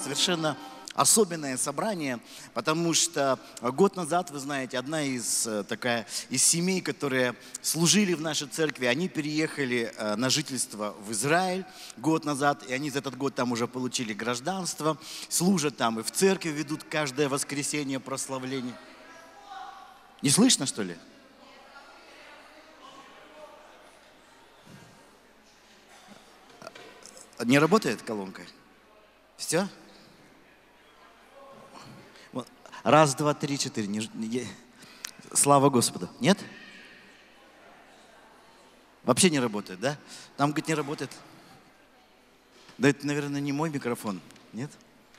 совершенно особенное собрание, потому что год назад, вы знаете, одна из семей, которые служили в нашей церкви, они переехали на жительство в Израиль год назад, и они за этот год там уже получили гражданство, служат там и в церкви ведут каждое воскресенье прославление. Не слышно, что ли? Не работает колонка? Все? Раз, два, три, четыре. Слава Господу. Нет? Вообще не работает, да? Там, говорит, не работает. Да это, наверное, не мой микрофон. Нет?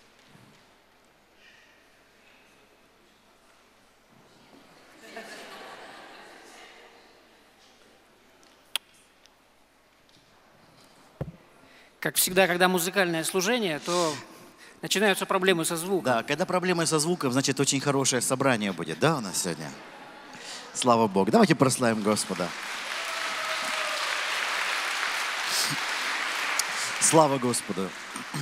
Как всегда, когда музыкальное служение, то начинаются проблемы со звуком. Да, когда проблемы со звуком, значит, очень хорошее собрание будет, да, у нас сегодня? Слава Богу. Давайте прославим Господа. Слава Господу.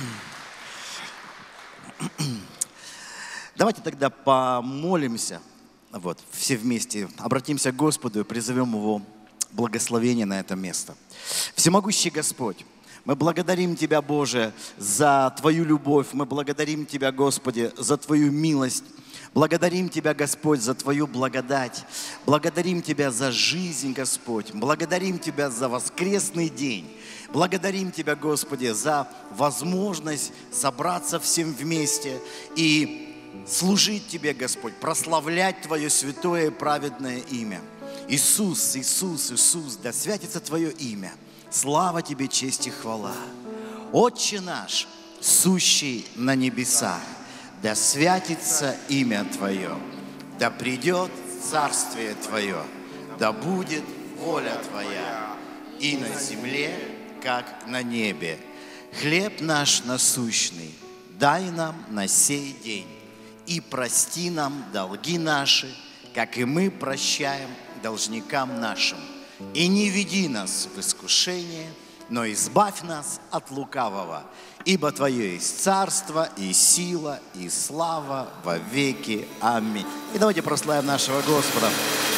Давайте тогда помолимся, вот, все вместе, обратимся к Господу и призовем Его благословение на это место. Всемогущий Господь, мы благодарим Тебя, Боже, за Твою любовь. Мы благодарим Тебя, Господи, за Твою милость. Благодарим Тебя, Господь, за Твою благодать. Благодарим Тебя за жизнь, Господь. Благодарим Тебя за воскресный день. Благодарим Тебя, Господи, за возможность собраться всем вместе и служить Тебе, Господь, прославлять Твое святое и праведное имя. Иисус, Иисус, Иисус, да святится Твое имя. Слава Тебе, честь и хвала. Отче наш, сущий на небесах, да святится имя Твое, да придет царствие Твое, да будет воля Твоя и на земле, как на небе. Хлеб наш насущный дай нам на сей день, и прости нам долги наши, как и мы прощаем должникам нашим. И не веди нас в искушение, но избавь нас от лукавого, ибо Твое есть царство, и сила, и слава во веки. Аминь. И давайте прославим нашего Господа.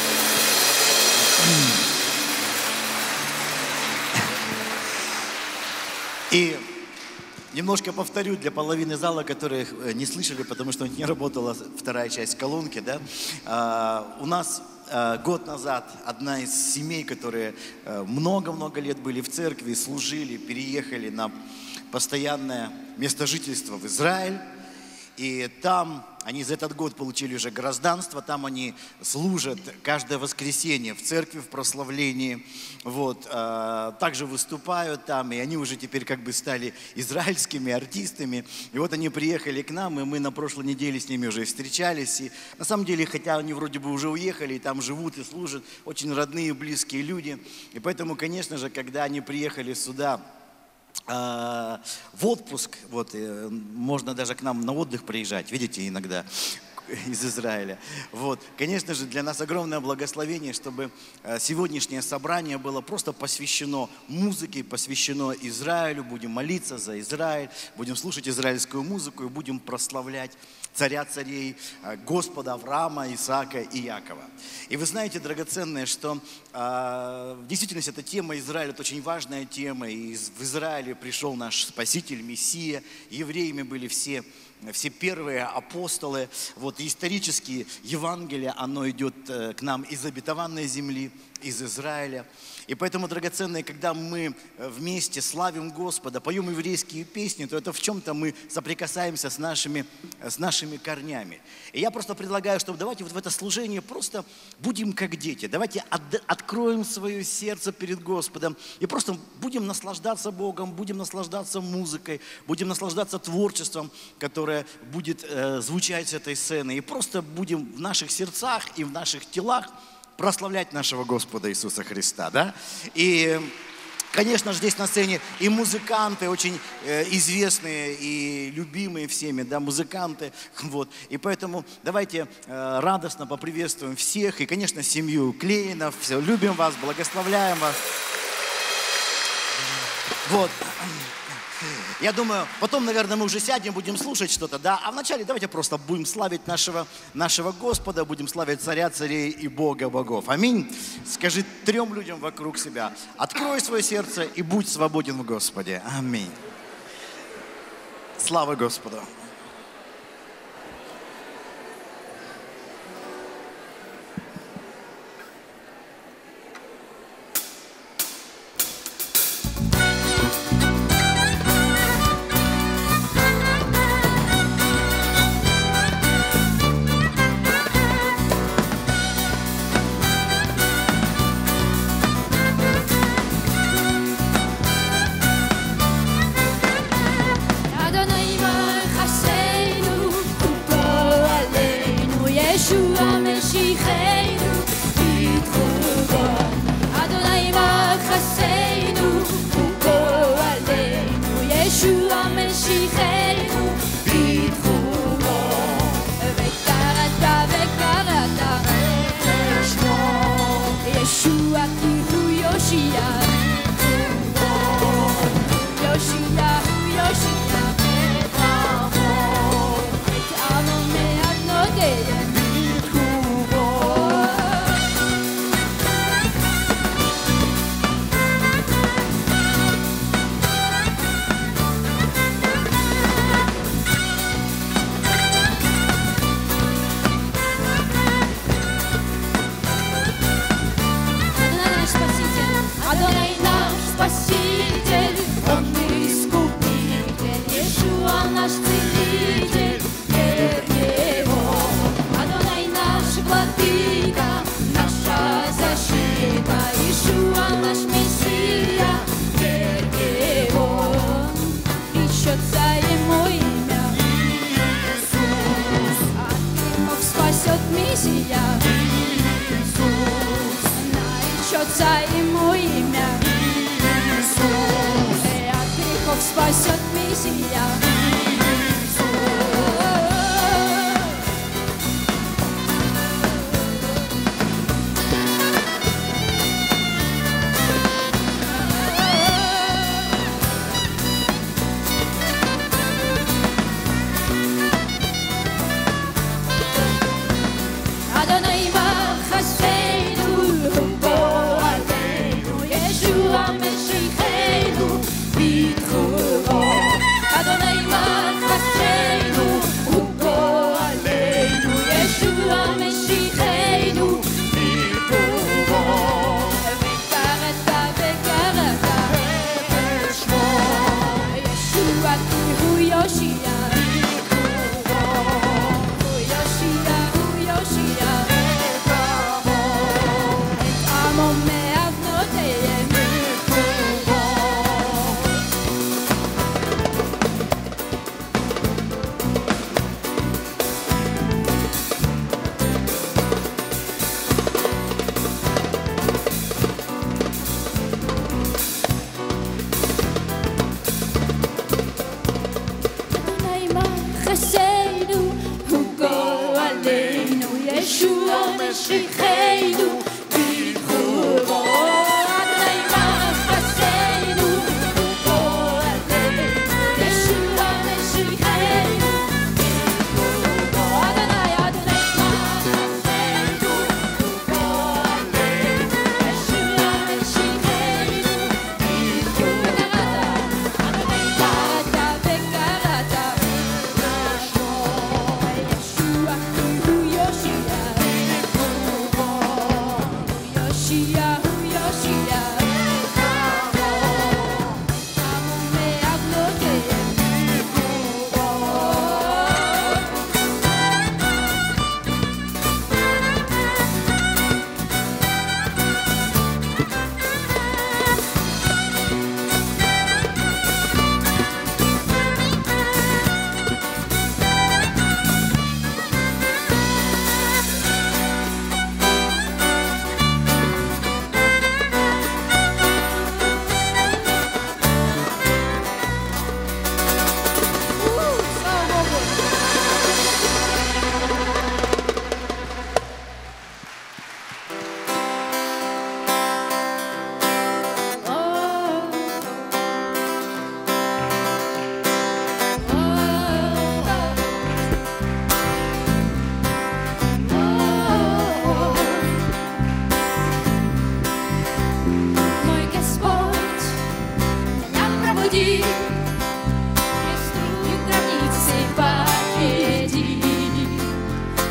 И немножко повторю для половины зала, которые не слышали, потому что не работала вторая часть колонки, да? У нас год назад одна из семей, которые много-много лет были в церкви, служили, переехали на постоянное место жительства в Израиль. И там они за этот год получили уже гражданство, там они служат каждое воскресенье в церкви, в прославлении, вот, также выступают там, и они уже теперь как бы стали израильскими артистами. И вот они приехали к нам, и мы на прошлой неделе с ними уже встречались. И на самом деле, хотя они вроде бы уже уехали, и там живут и служат, очень родные, близкие люди. И поэтому, конечно же, когда они приехали сюда, в отпуск, вот, можно даже к нам на отдых приезжать, видите, иногда из Израиля. Вот. Конечно же, для нас огромное благословение, чтобы сегодняшнее собрание было просто посвящено музыке, посвящено Израилю. Будем молиться за Израиль, будем слушать израильскую музыку и будем прославлять царя царей, Господа Авраама, Исаака и Якова. И вы знаете, драгоценное, что в действительности эта тема Израиля, это очень важная тема. И в Израиле пришел наш Спаситель, Мессия. Евреями были все первые апостолы. Вот, и исторически Евангелие, оно идет к нам из обетованной земли, из Израиля. И поэтому, драгоценные, когда мы вместе славим Господа, поем еврейские песни, то это в чем-то мы соприкасаемся с нашими корнями. И я просто предлагаю, чтобы давайте вот в это служение просто будем как дети. Давайте откроем свое сердце перед Господом и просто будем наслаждаться Богом, будем наслаждаться музыкой, будем наслаждаться творчеством, которое будет звучать с этой сцены. И просто будем в наших сердцах и в наших телах прославлять нашего Господа Иисуса Христа, да? И, конечно же, здесь на сцене и музыканты, очень известные и любимые всеми, да, музыканты, вот. И поэтому давайте радостно поприветствуем всех, и, конечно, семью Клейнов, все, любим вас, благословляем вас. Вот. Я думаю, потом, наверное, мы уже сядем, будем слушать что-то, да? А вначале давайте просто будем славить нашего Господа, будем славить Царя царей и Бога богов. Аминь. Скажи 3 людям вокруг себя: открой свое сердце и будь свободен в Господе. Аминь. Слава Господу.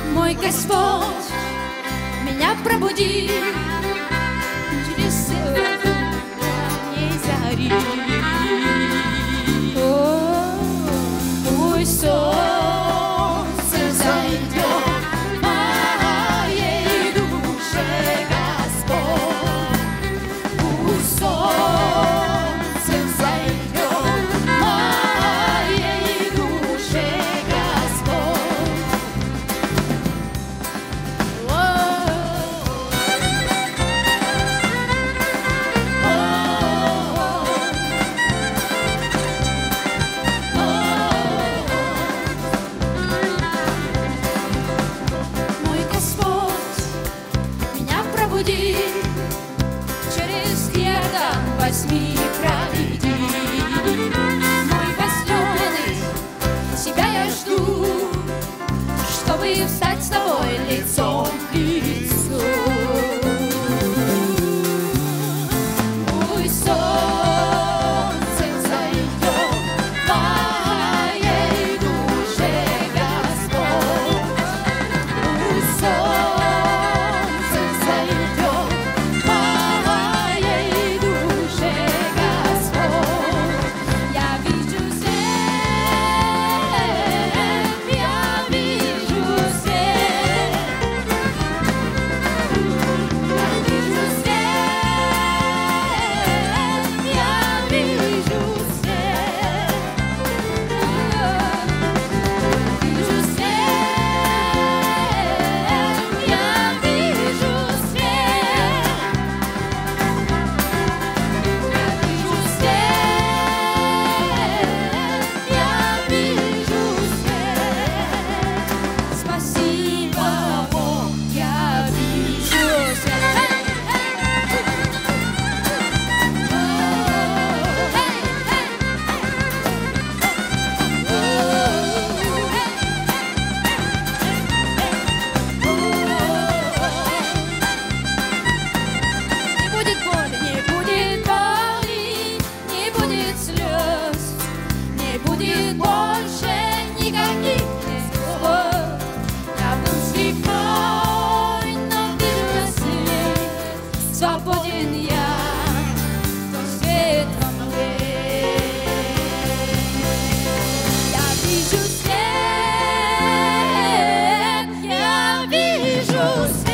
Мой Господь, меня пробуди через свет утренней зари. Пусть солнце зайдет в моей душе, Господь. Пусть солнце зайдет в моей душе, Господь. Мой Господь, меня пробуди, через гердан возьми, проведи. Мой возлюбленный, тебя я жду, чтобы встать с тобой лицом к лицу. Пусть солнце зайдет в моей душе, Господь. Пусть солнце зайдет в моей душе, Господь. Я вижу свет, я вижу свет. Я вижу свет, я вижу свет. Вижу свет, я вижу свет. Вижу свет, я вижу свет. Спасибо, Бог, я вижу свет. Не будет боли, не будет слез, не будет больше никаких невзгод. Я был слепой, но вижу свет, свободен я, то свет во мне. Я вижу свет, я вижу свет.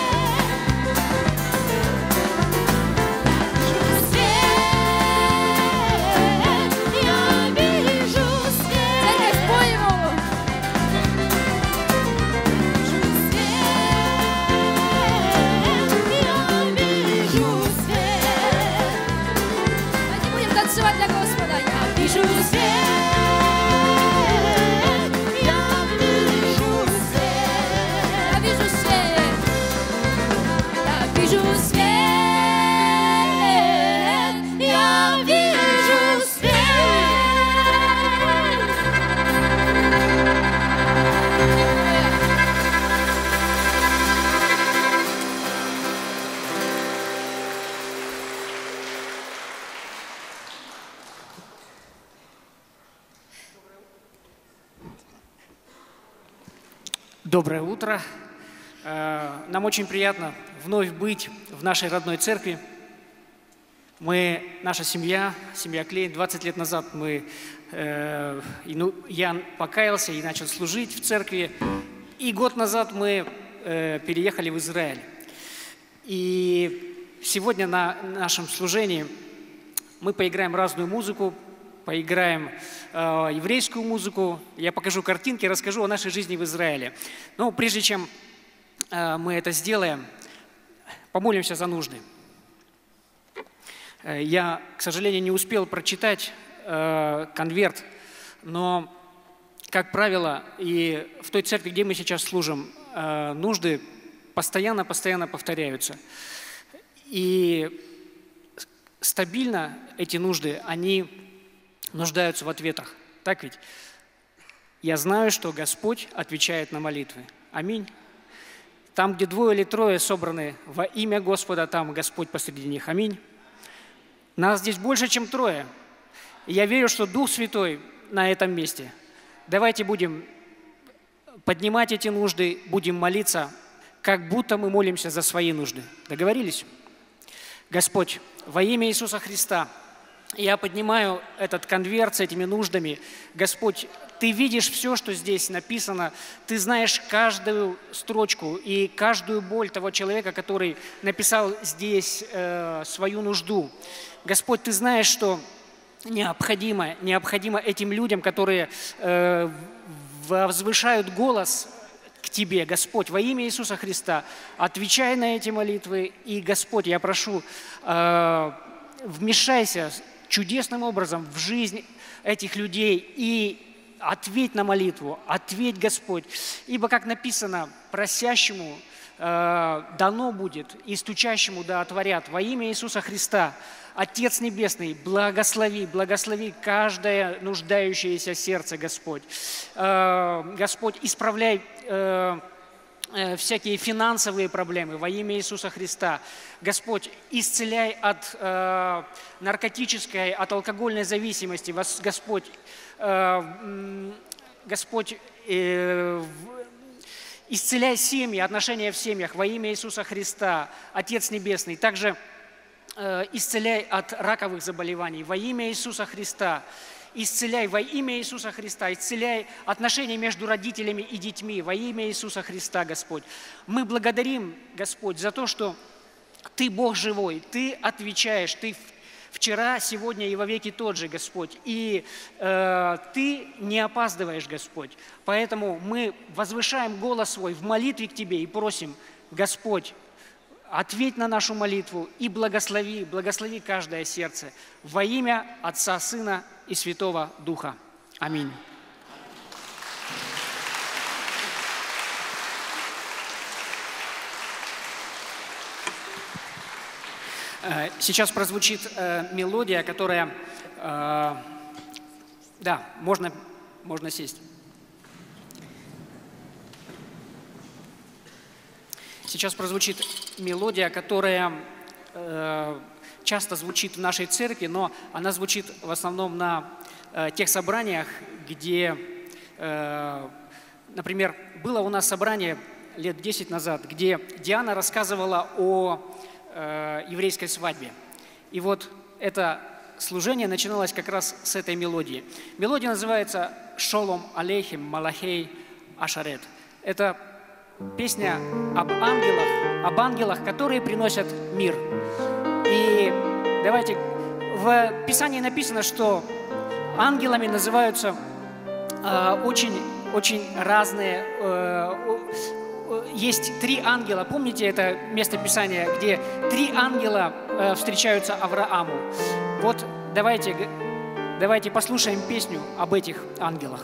Для Господа я вижу свет, я вижу свет, я вижу свет, я вижу свет, я вижу Доброе утро. Нам очень приятно вновь быть в нашей родной церкви. Наша семья Клейн, 20 лет назад я покаялся и начал служить в церкви. И год назад мы переехали в Израиль. И сегодня на нашем служении мы поиграем разную музыку, поиграем еврейскую музыку. Я покажу картинки, расскажу о нашей жизни в Израиле. Но прежде чем мы это сделаем, помолимся за нужды. Я, к сожалению, не успел прочитать конверт, но, как правило, и в той церкви, где мы сейчас служим, нужды постоянно повторяются. И стабильно эти нужды, они нуждаются в ответах. Так ведь? Я знаю, что Господь отвечает на молитвы. Аминь. Там, где 2 или 3 собраны во имя Господа, там Господь посреди них. Аминь. Нас здесь больше, чем 3. И я верю, что Дух Святой на этом месте. Давайте будем поднимать эти нужды, будем молиться, как будто мы молимся за свои нужды. Договорились? Господь, во имя Иисуса Христа, я поднимаю этот конверт с этими нуждами. Господь, Ты видишь все, что здесь написано. Ты знаешь каждую строчку и каждую боль того человека, который написал здесь свою нужду. Господь, Ты знаешь, что необходимо этим людям, которые возвышают голос к Тебе, Господь, во имя Иисуса Христа, отвечай на эти молитвы. И, Господь, я прошу, вмешайся чудесным образом в жизнь этих людей и ответь на молитву, ответь, Господь. Ибо, как написано, просящему дано будет, и стучащему да отворят. Во имя Иисуса Христа, Отец Небесный, благослови каждое нуждающееся сердце, Господь. Господь, исправляй всякие финансовые проблемы во имя Иисуса Христа. Господь, исцеляй от наркотической, от алкогольной зависимости. Господь, исцеляй семьи, отношения в семьях во имя Иисуса Христа, Отец Небесный. Также исцеляй от раковых заболеваний во имя Иисуса Христа. Исцеляй во имя Иисуса Христа, исцеляй отношения между родителями и детьми во имя Иисуса Христа, Господь. Мы благодарим, Господь, за то, что Ты Бог живой, Ты отвечаешь, Ты вчера, сегодня и во веки тот же, Господь. И Ты не опаздываешь, Господь. Поэтому мы возвышаем голос свой в молитве к Тебе и просим, Господь, ответь на нашу молитву и благослови каждое сердце во имя Отца, Сына и Святого Духа. Аминь. Сейчас прозвучит мелодия, которая... Да, можно сесть. Сейчас прозвучит мелодия, которая часто звучит в нашей церкви, но она звучит в основном на тех собраниях, где, например, было у нас собрание лет 10 назад, где Диана рассказывала о еврейской свадьбе. И вот это служение начиналось как раз с этой мелодии. Мелодия называется «Шолом алейхим малахей ашарет». Это песня об ангелах, которые приносят мир. И давайте, в Писании написано, что ангелами называются очень разные. Есть 3 ангела. Помните это место Писания, где 3 ангела встречаются Аврааму? Вот давайте послушаем песню об этих ангелах.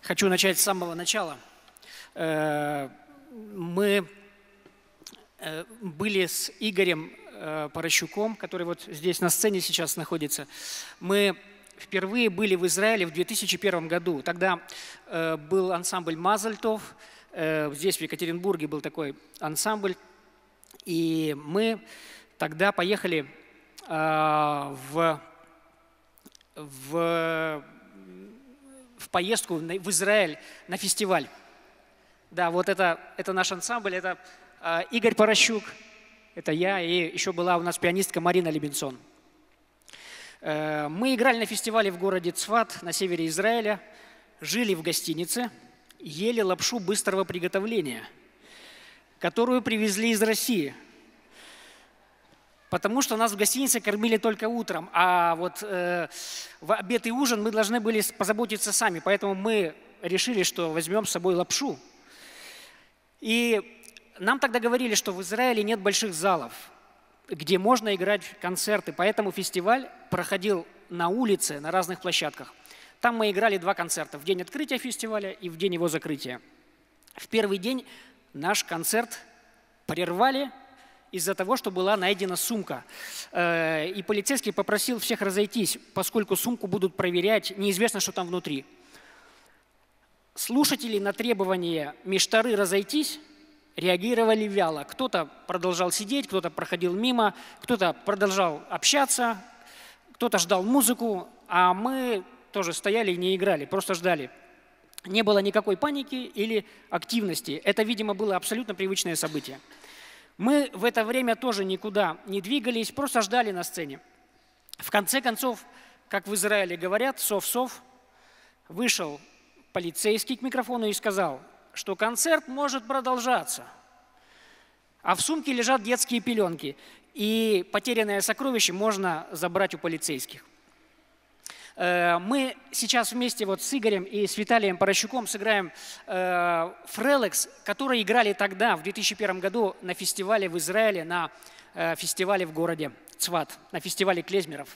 хочу начать с самого начала. Мы были с Игорем Порощуком, который вот здесь на сцене сейчас находится. Мы впервые были в Израиле в 2001 году. Тогда был ансамбль «Мазальтов». Здесь, в Екатеринбурге, был такой ансамбль. И мы тогда поехали в поездку в Израиль на фестиваль. Да, вот это наш ансамбль, это Игорь Порощук, это я, и еще была у нас пианистка Марина Лебенсон. Мы играли на фестивале в городе Цфат на севере Израиля, жили в гостинице, ели лапшу быстрого приготовления, которую привезли из России. Потому что нас в гостинице кормили только утром, а вот в обед и ужин мы должны были позаботиться сами. Поэтому мы решили, что возьмем с собой лапшу. И нам тогда говорили, что в Израиле нет больших залов, где можно играть концерты. Поэтому фестиваль проходил на улице, на разных площадках. Там мы играли 2 концерта, в день открытия фестиваля и в день его закрытия. В первый день наш концерт прервали из-за того, что была найдена сумка. И полицейский попросил всех разойтись, поскольку сумку будут проверять, неизвестно, что там внутри. Слушатели на требование миштары разойтись реагировали вяло. Кто-то продолжал сидеть, кто-то проходил мимо, кто-то продолжал общаться, кто-то ждал музыку, а мы тоже стояли и не играли, просто ждали. Не было никакой паники или активности. Это, видимо, было абсолютно привычное событие. Мы в это время тоже никуда не двигались, просто ждали на сцене. В конце концов, как в Израиле говорят, сов-сов, вышел полицейский к микрофону и сказал, что концерт может продолжаться, а в сумке лежат детские пеленки, и потерянное сокровище можно забрать у полицейских. Мы сейчас вместе вот с Игорем и с Виталием Порощуком сыграем «Фрелекс», которые играли тогда, в 2001 году, на фестивале в Израиле, на фестивале в городе Цфат, на фестивале клезмеров.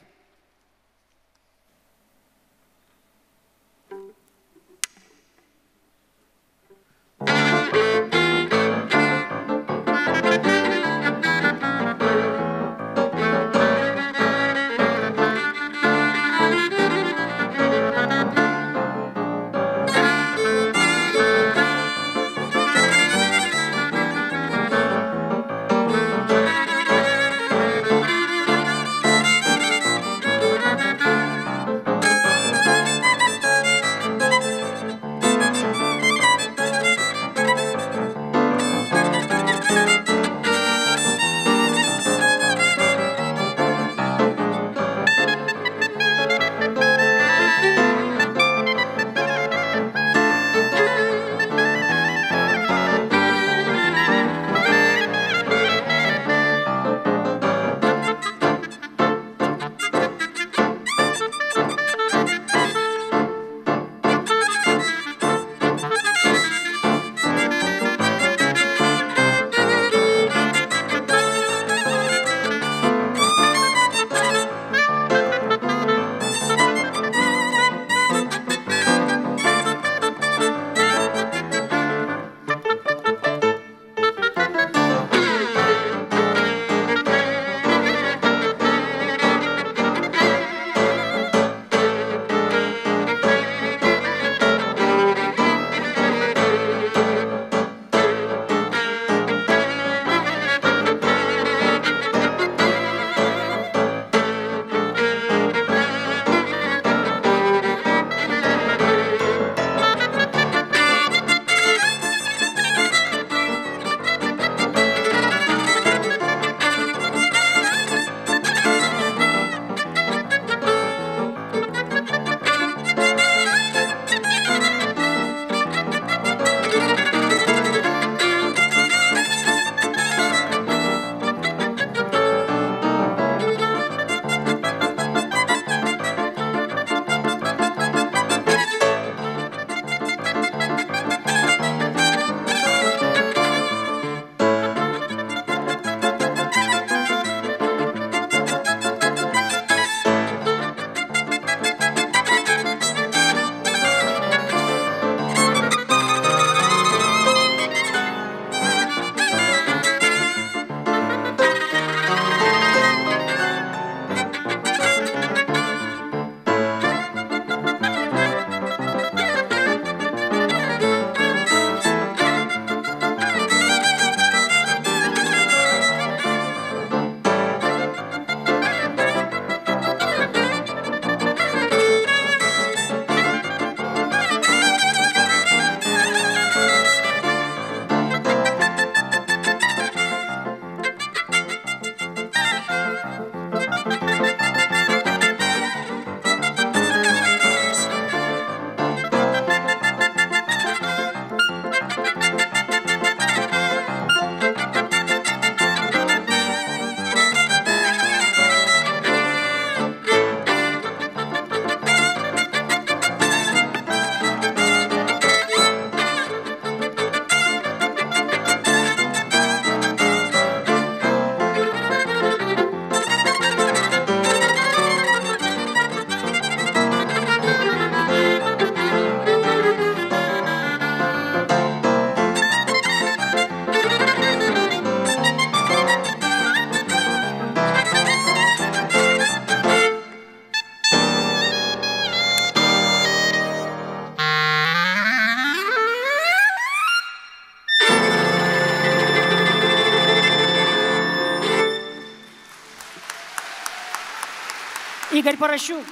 Игорь Порощук.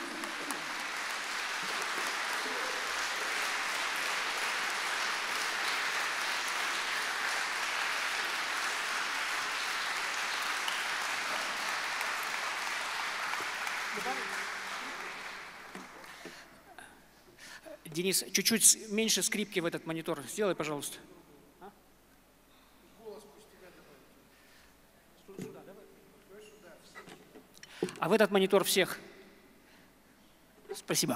Денис, чуть-чуть меньше скрипки в этот монитор. Сделай, пожалуйста. А в этот монитор всех. Спасибо.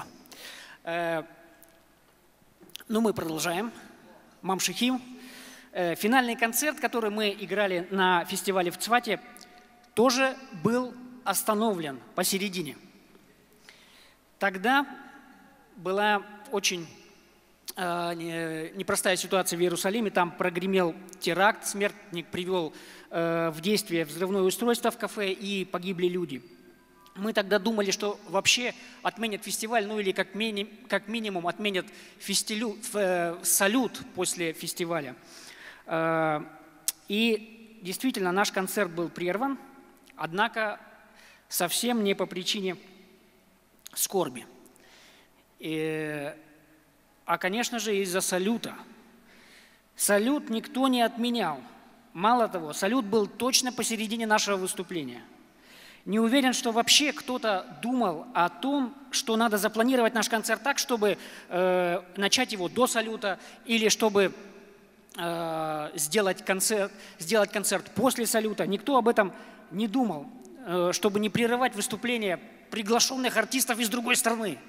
Ну, мы продолжаем. Мамшихим. Финальный концерт, который мы играли на фестивале в Цвате, тоже был остановлен посередине. Тогда была очень непростая ситуация в Иерусалиме. Там прогремел теракт, смертник привел в действие взрывное устройство в кафе, и погибли люди. Мы тогда думали, что вообще отменят фестиваль, ну или как минимум отменят салют после фестиваля. И действительно наш концерт был прерван, однако совсем не по причине скорби. А, конечно же, из-за салюта. Салют никто не отменял. Мало того, салют был точно посередине нашего выступления. Не уверен, что вообще кто-то думал о том, что надо запланировать наш концерт так, чтобы начать его до салюта, или чтобы сделать концерт после салюта. Никто об этом не думал, чтобы не прерывать выступление приглашенных артистов из другой страны.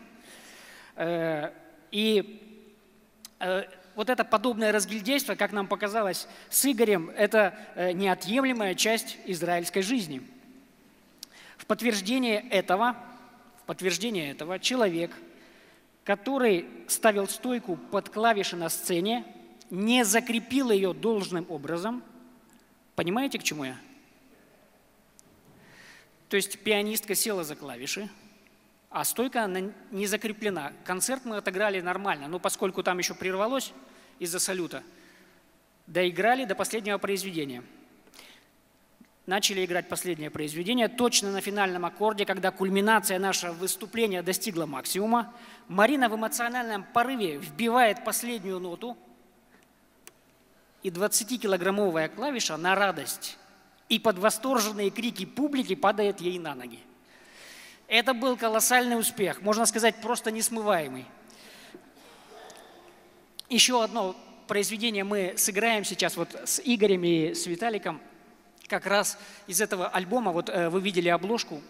И вот это подобное разгильдейство, как нам показалось с Игорем, это неотъемлемая часть израильской жизни. В подтверждение этого человек, который ставил стойку под клавиши на сцене, не закрепил ее должным образом. Понимаете, к чему я? То есть пианистка села за клавиши, а стойка она не закреплена. Концерт мы отыграли нормально, но поскольку там еще прервалось из-за салюта, доиграли до последнего произведения. Начали играть последнее произведение, точно на финальном аккорде, когда кульминация нашего выступления достигла максимума. Марина в эмоциональном порыве вбивает последнюю ноту, и 20-килограммовая клавиша на радость и под восторженные крики публики падает ей на ноги. Это был колоссальный успех, можно сказать, просто несмываемый. Еще одно произведение мы сыграем сейчас вот с Игорем и с Виталиком, как раз из этого альбома. Вот вы видели обложку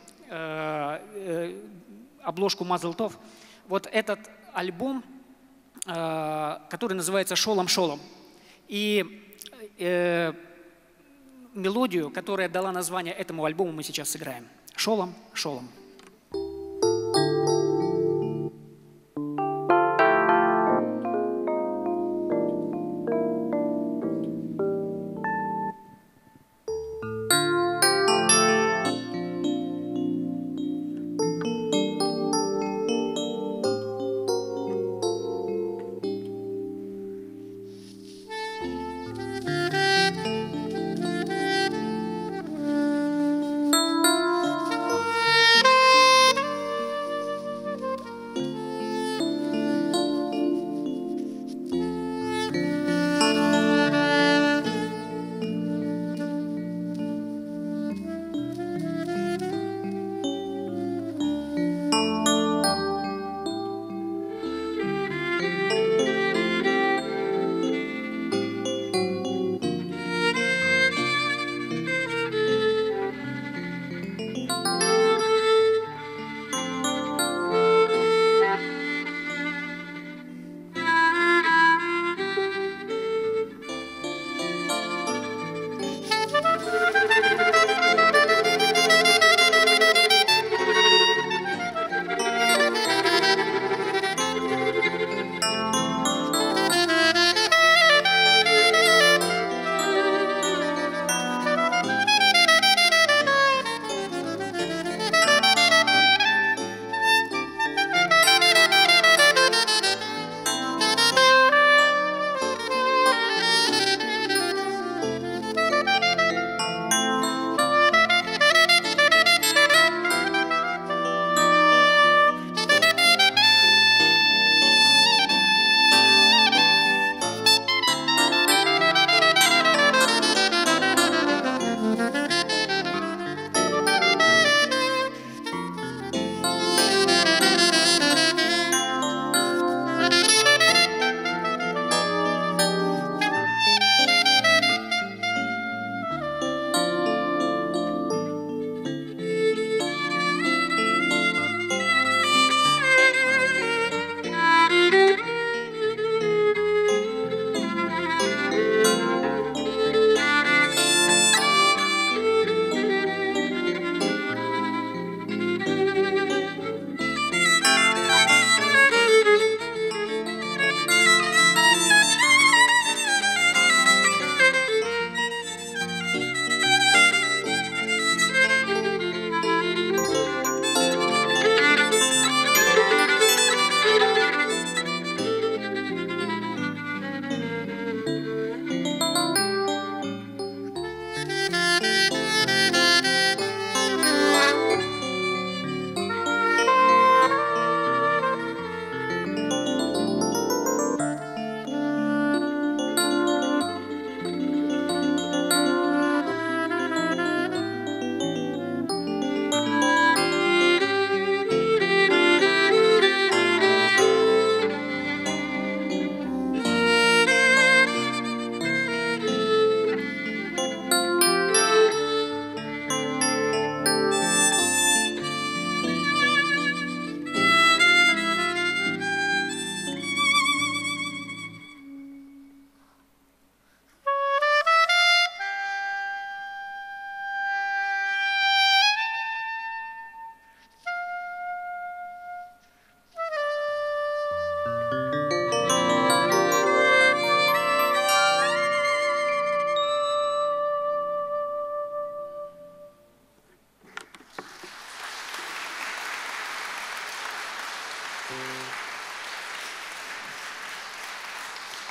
Мазл Тов. Вот этот альбом, который называется «Шолом Шолом». И мелодию, которая дала название этому альбому, мы сейчас сыграем. «Шолом Шолом».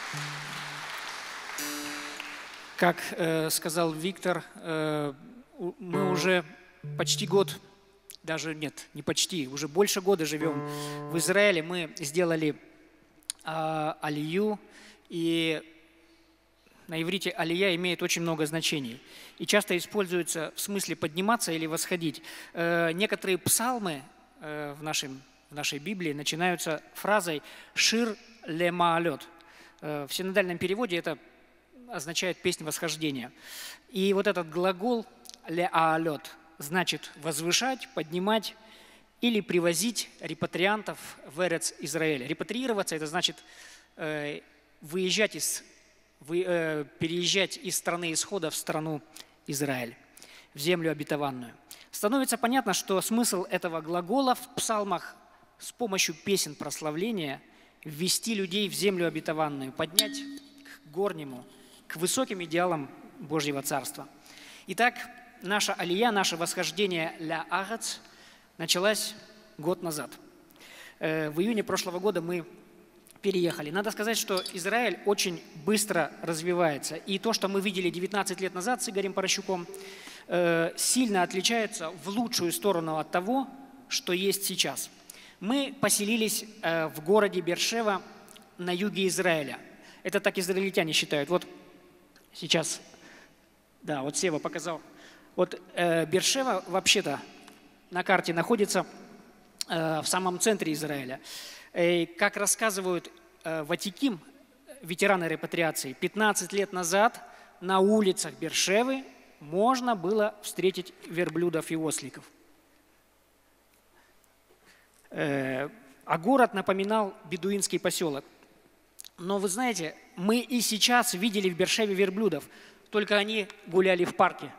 Как сказал Виктор, мы уже почти год, даже нет, не почти, уже больше года живем в Израиле. Мы сделали алию, и на иврите алия имеет очень много значений. И часто используется в смысле подниматься или восходить. Некоторые псалмы в нашей Библии начинаются фразой «шир ле маалет». В синодальном переводе это означает «песнь восхождения». И вот этот глагол «ле аалет» значит возвышать, поднимать или привозить репатриантов в Эрец Израиля. Репатриироваться – это значит переезжать из страны исхода в страну Израиль, в землю обетованную. Становится понятно, что смысл этого глагола в псалмах с помощью песен прославления ввести людей в землю обетованную, поднять к горнему, к высоким идеалам Божьего Царства. Итак, наша алия, наше восхождение ля Арец началось год назад. В июне прошлого года мы переехали. Надо сказать, что Израиль очень быстро развивается. И то, что мы видели 19 лет назад с Игорем Порощуком, сильно отличается в лучшую сторону от того, что есть сейчас. Мы поселились в городе Беэр-Шева на юге Израиля. Это так израильтяне считают. Вот сейчас, да, вот Сева показал. Вот Беэр-Шева вообще-то на карте находится в самом центре Израиля. И, как рассказывают ватиким, ветераны репатриации, 15 лет назад на улицах Беэр-Шевы можно было встретить верблюдов и осликов. А город напоминал бедуинский поселок. Но вы знаете, мы и сейчас видели в Беэр-Шеве верблюдов, только они гуляли в парке.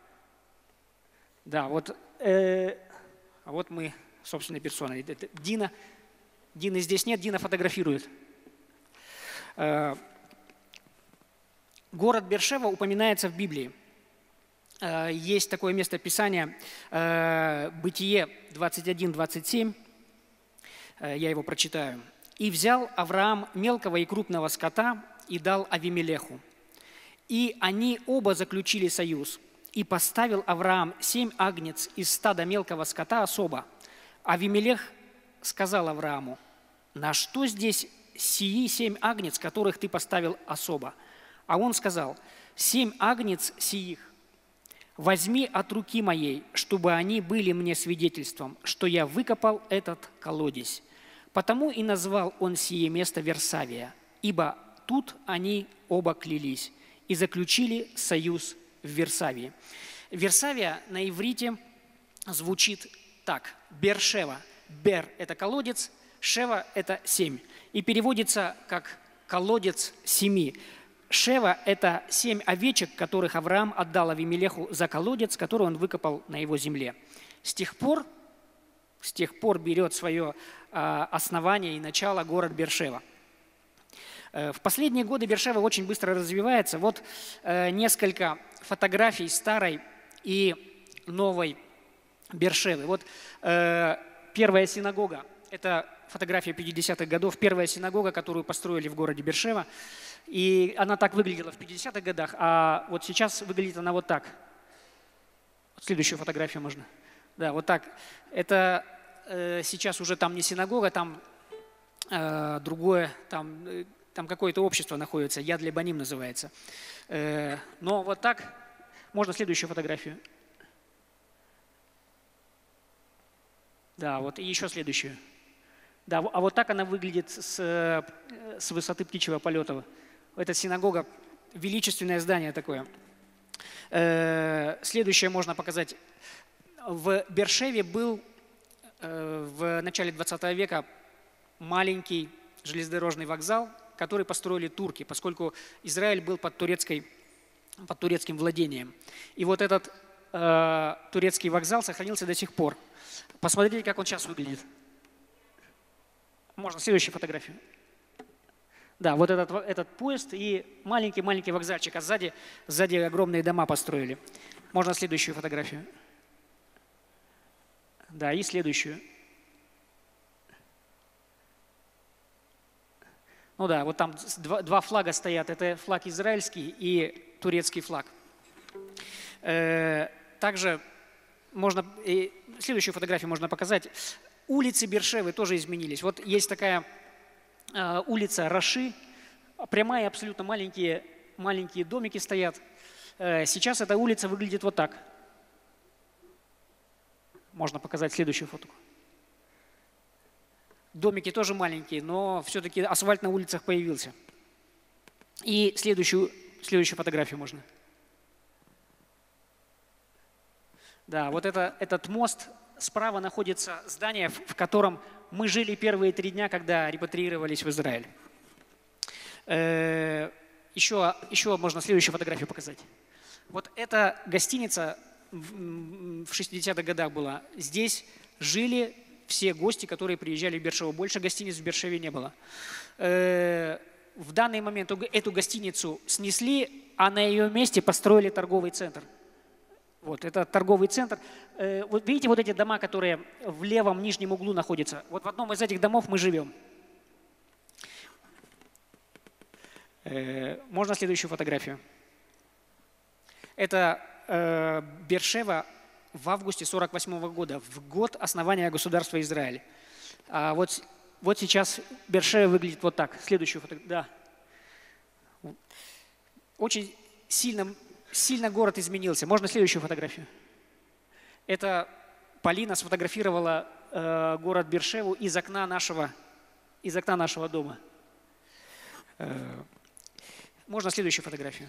Да, вот, а вот мы собственной персоной. Это Дина. Дины здесь нет, Дина фотографирует. Город Беэр-Шева упоминается в Библии. Есть такое место Писания, Бытие 21-27. Я его прочитаю. «И взял Авраам мелкого и крупного скота и дал Авимелеху. И они оба заключили союз. И поставил Авраам 7 агнец из стада мелкого скота особо. Авимелех сказал Аврааму: на что здесь сии 7 агнец, которых ты поставил особо? А он сказал: 7 агнец сиих возьми от руки моей, чтобы они были мне свидетельством, что я выкопал этот колодец. Потому и назвал он сие место Версавия, ибо тут они оба клялись и заключили союз в Версавии». Версавия на иврите звучит так: Беэр-Шева. Бер – это колодец, Шева – это 7. И переводится как колодец 7. Шева – это 7 овечек, которых Авраам отдал Авимелеху за колодец, который он выкопал на его земле. С тех пор берет свое основание и начало город Беэр-Шева. В последние годы Беэр-Шева очень быстро развивается. Вот несколько фотографий старой и новой Беэр-Шевы. Вот первая синагога, это фотография 50-х годов, первая синагога, которую построили в городе Беэр-Шева. И она так выглядела в 50-х годах, а вот сейчас выглядит она вот так. Следующую фотографию можно. Да, вот так. Это сейчас уже там не синагога, там другое, там какое-то общество находится, Яд Лебаним называется. Но вот так. Можно следующую фотографию. Да, вот и еще следующую. Да, а вот так она выглядит с высоты птичьего полета. Это синагога, величественное здание такое. Следующее можно показать. В Беэр-Шеве был в начале 20 века маленький железнодорожный вокзал, который построили турки, поскольку Израиль был под турецким владением. И вот этот турецкий вокзал сохранился до сих пор. Посмотрите, как он сейчас выглядит. Можно следующую фотографию. Да, вот этот поезд и маленький вокзальчик, а сзади огромные дома построили. Можно следующую фотографию. Да, и следующую. Ну да, вот там два флага стоят. Это флаг израильский и турецкий флаг. Также можно, следующую фотографию можно показать. Улицы Бершевы тоже изменились. Вот есть такая улица Раши, прямая, абсолютно маленькие домики стоят. Сейчас эта улица выглядит вот так. Можно показать следующую фотку. Домики тоже маленькие, но все-таки асфальт на улицах появился. И следующую фотографию можно. Да, вот этот мост. Справа находится здание, в котором мы жили первые 3 дня, когда репатриировались в Израиль. Еще можно следующую фотографию показать. Вот эта гостиница в 60-х годах была. Здесь жили все гости, которые приезжали в Бершеву. Больше гостиниц в Бершеве не было. В данный момент эту гостиницу снесли, а на ее месте построили торговый центр. Вот, это торговый центр. Вот видите вот эти дома, которые в левом нижнем углу находятся? Вот в одном из этих домов мы живем. Можно следующую фотографию? Это Бершева в августе 1948 года, в год основания государства Израиль. А вот сейчас Бершева выглядит вот так. Следующую фотографию. Да. Очень сильно город изменился. Можно следующую фотографию? Это Полина сфотографировала город Бершеву из окна нашего дома. Можно следующую фотографию?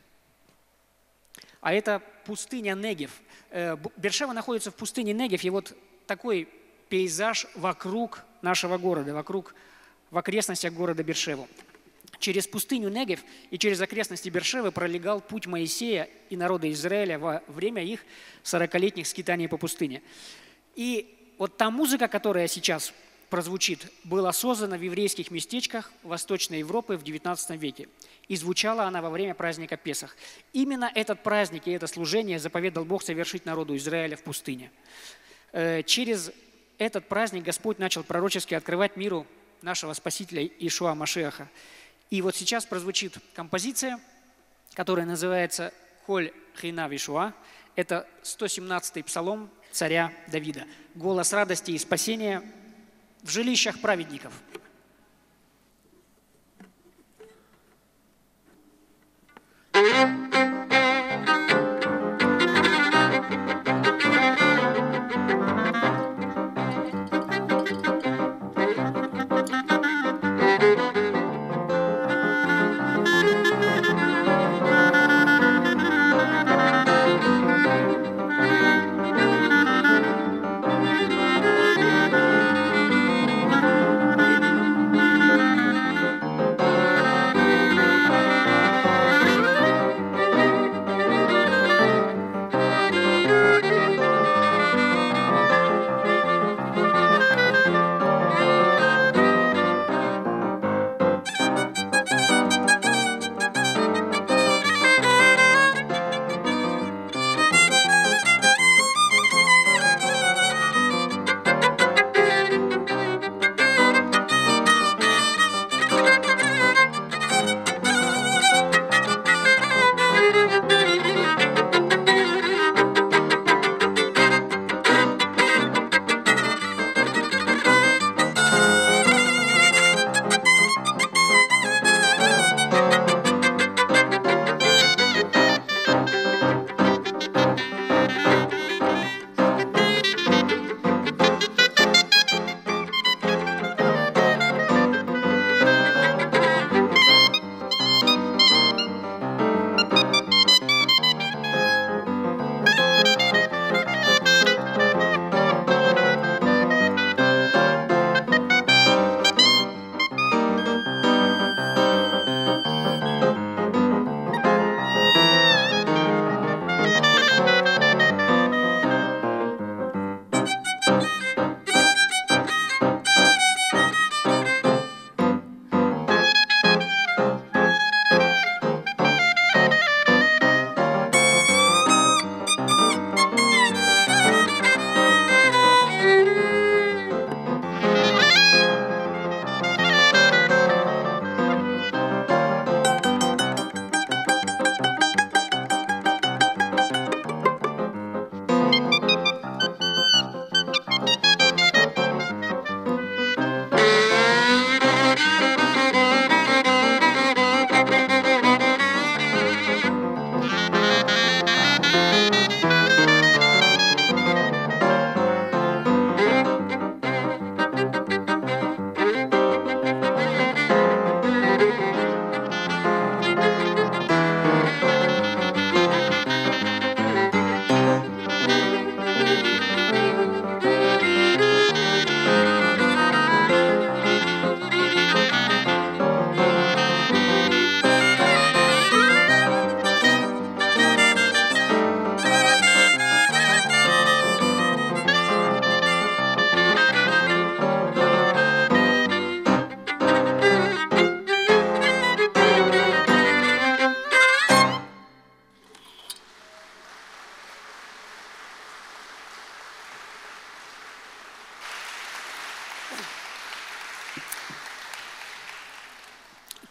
А это пустыня Негев. Бершева находится в пустыне Негев, и вот такой пейзаж вокруг нашего города, в окрестностях города Бершеву. Через пустыню Негев и через окрестности Бершевы пролегал путь Моисея и народа Израиля во время их 40-летних скитаний по пустыне. И вот та музыка, которая сейчас прозвучит, была создана в еврейских местечках Восточной Европы в XIX веке. И звучала она во время праздника Песах. Именно этот праздник и это служение заповедал Бог совершить народу Израиля в пустыне. Через этот праздник Господь начал пророчески открывать миру нашего Спасителя Иешуа Машиаха. И вот сейчас прозвучит композиция, которая называется «Коль хейнав Иешуа». Это 117-й псалом царя Давида. Голос радости и спасения в жилищах праведников.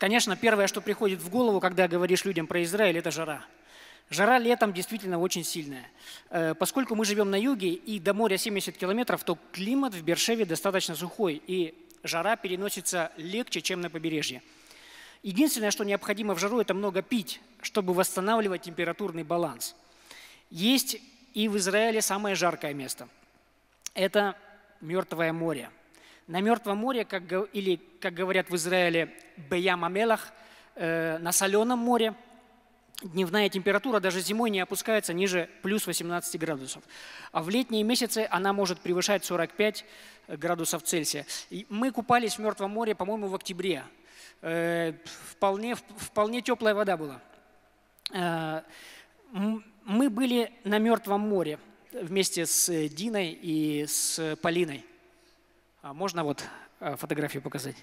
Конечно, первое, что приходит в голову, когда говоришь людям про Израиль, это жара. Жара летом действительно очень сильная. Поскольку мы живем на юге и до моря 70 километров, то климат в Бершеве достаточно сухой, и жара переносится легче, чем на побережье. Единственное, что необходимо в жару, это много пить, чтобы восстанавливать температурный баланс. Есть и в Израиле самое жаркое место. Это Мертвое море. На Мертвом море, или, как говорят в Израиле, Беям Амелах, на Соленом море, дневная температура даже зимой не опускается ниже плюс 18 градусов. А в летние месяцы она может превышать 45 градусов Цельсия. И мы купались в Мертвом море, по-моему, в октябре. Вполне теплая вода была. Мы были на Мертвом море вместе с Диной и с Полиной. Можно вот фотографию показать?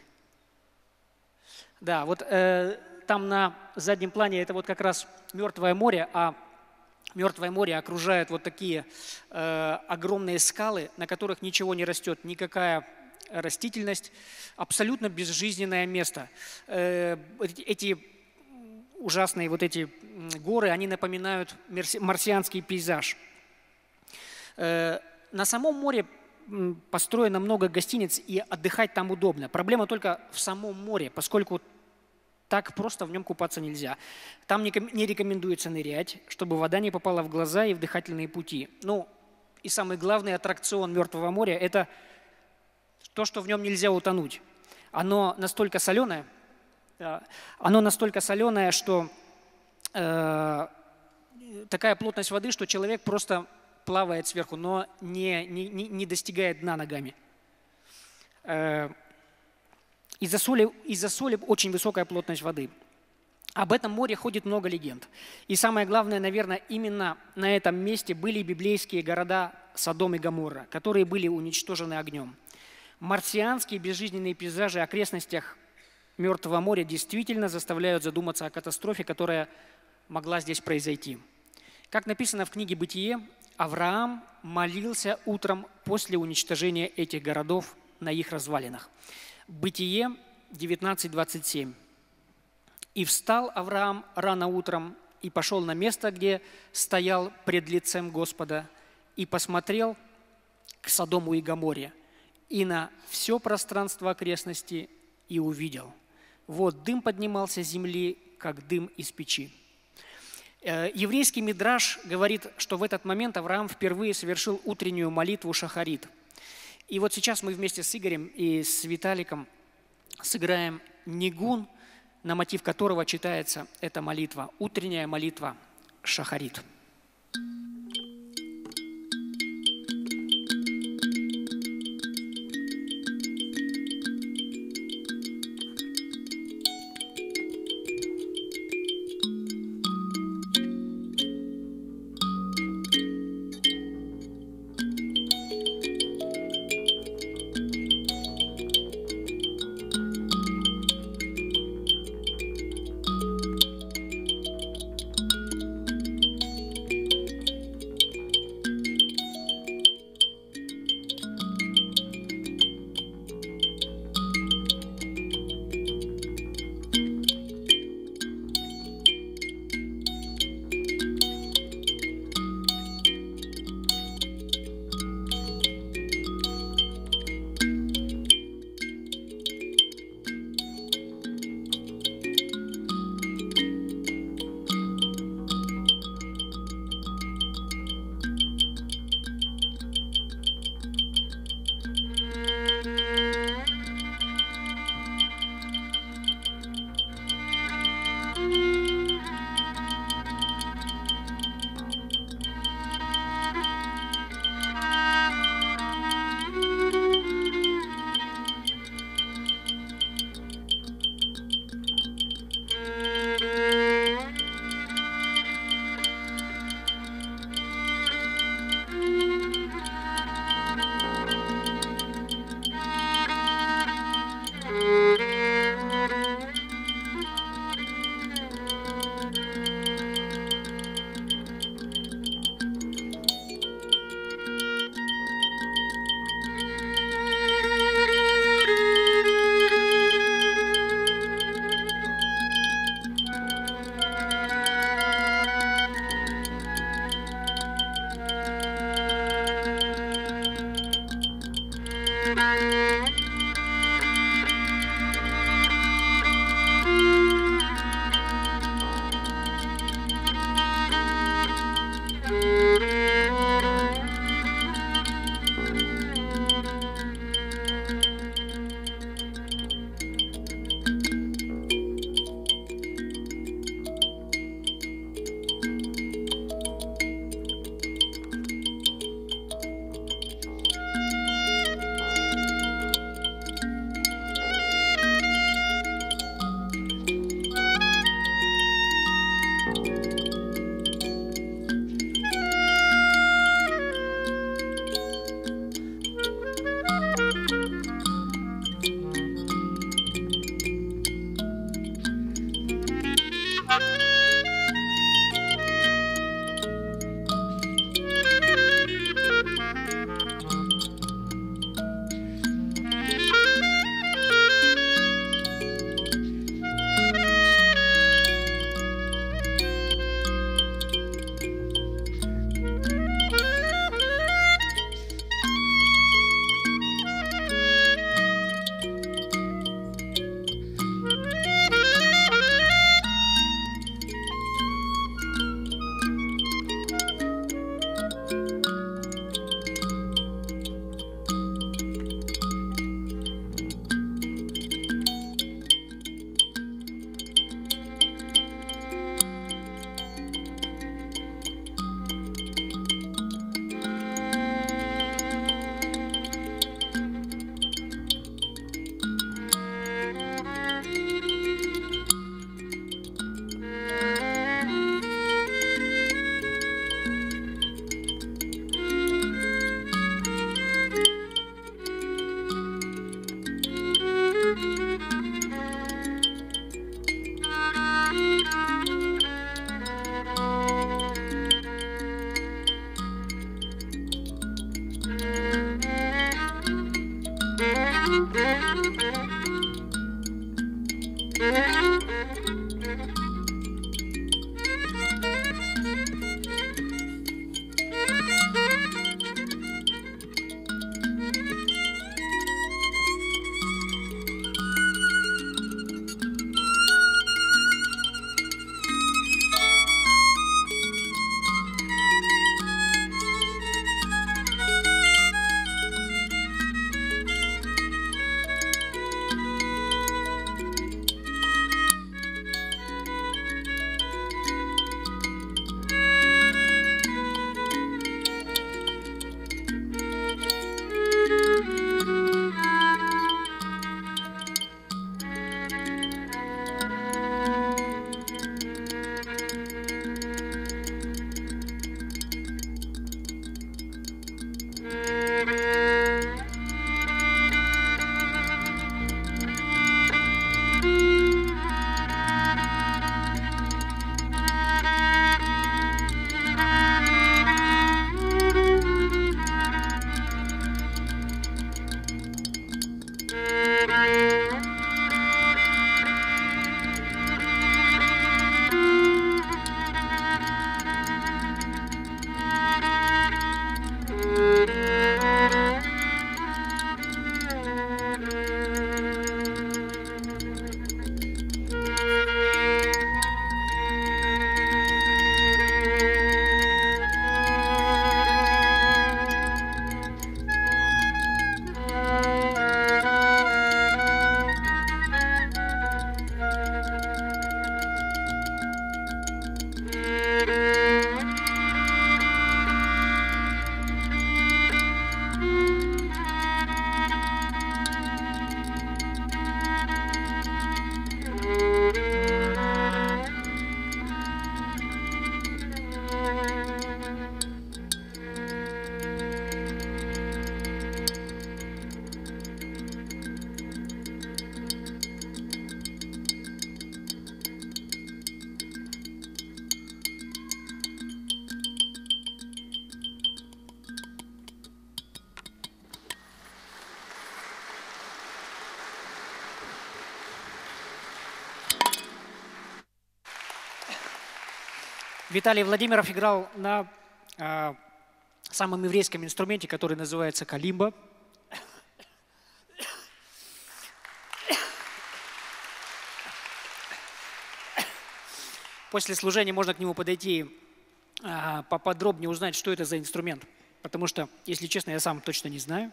Да, вот там на заднем плане это вот как раз Мертвое море, а Мертвое море окружает вот такие огромные скалы, на которых ничего не растет, никакая растительность, абсолютно безжизненное место. Эти ужасные вот эти горы, они напоминают марсианский пейзаж. На самом море построено много гостиниц, и отдыхать там удобно. Проблема только в самом море, поскольку так просто в нем купаться нельзя. Там не рекомендуется нырять, чтобы вода не попала в глаза и в дыхательные пути. Ну, и самый главный аттракцион Мертвого моря – это то, что в нем нельзя утонуть. Оно настолько соленое, что такая плотность воды, что человек просто плавает сверху, но не достигает дна ногами. Из-за соли очень высокая плотность воды. Об этом море ходит много легенд. И самое главное, наверное, именно на этом месте были библейские города Содом и Гоморра, которые были уничтожены огнем. Марсианские безжизненные пейзажи в окрестностях Мертвого моря действительно заставляют задуматься о катастрофе, которая могла здесь произойти. Как написано в книге «Бытие», Авраам молился утром после уничтожения этих городов на их развалинах. Бытие 19:27. «И встал Авраам рано утром и пошел на место, где стоял пред лицем Господа, и посмотрел к Содому и Гоморре, и на все пространство окрестности, и увидел. Вот дым поднимался с земли, как дым из печи». Еврейский мидраш говорит, что в этот момент Авраам впервые совершил утреннюю молитву шахарит. И вот сейчас мы вместе с Игорем и с Виталиком сыграем нигун, на мотив которого читается эта молитва, утренняя молитва шахарит. Виталий Владимиров играл на самом еврейском инструменте, который называется калимба. После служения можно к нему подойти, поподробнее узнать, что это за инструмент. Потому что, если честно, я сам точно не знаю.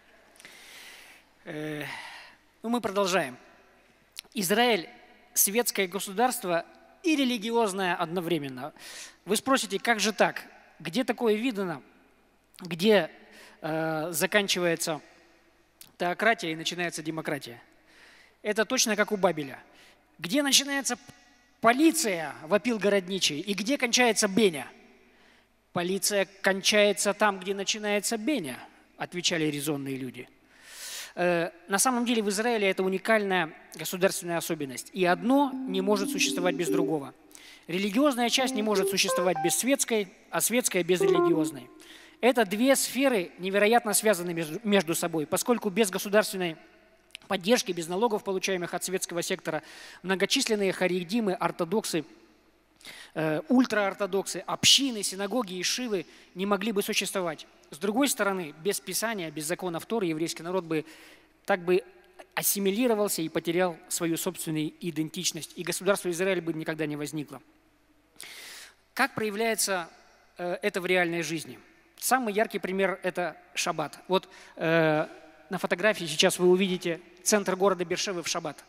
Но мы продолжаем. Израиль – светское государство и религиозное одновременно. Вы спросите, как же так? Где такое видано? Где заканчивается теократия и начинается демократия? Это точно как у Бабеля. Где начинается полиция, вопил городничий, и где кончается Беня? Полиция кончается там, где начинается Беня, отвечали резонные люди. На самом деле в Израиле это уникальная государственная особенность. И одно не может существовать без другого. Религиозная часть не может существовать без светской, а светская без религиозной. Это две сферы невероятно связаны между собой, поскольку без государственной поддержки, без налогов, получаемых от светского сектора, многочисленные харидимы, ортодоксы, ультраортодоксы, общины, синагоги и шивы не могли бы существовать. С другой стороны, без Писания, без законов Торы еврейский народ бы так бы ассимилировался и потерял свою собственную идентичность, и государство Израиль бы никогда не возникло. Как проявляется это в реальной жизни? Самый яркий пример – это шаббат. Вот на фотографии сейчас вы увидите центр города Беэр-Шевы в шаббат.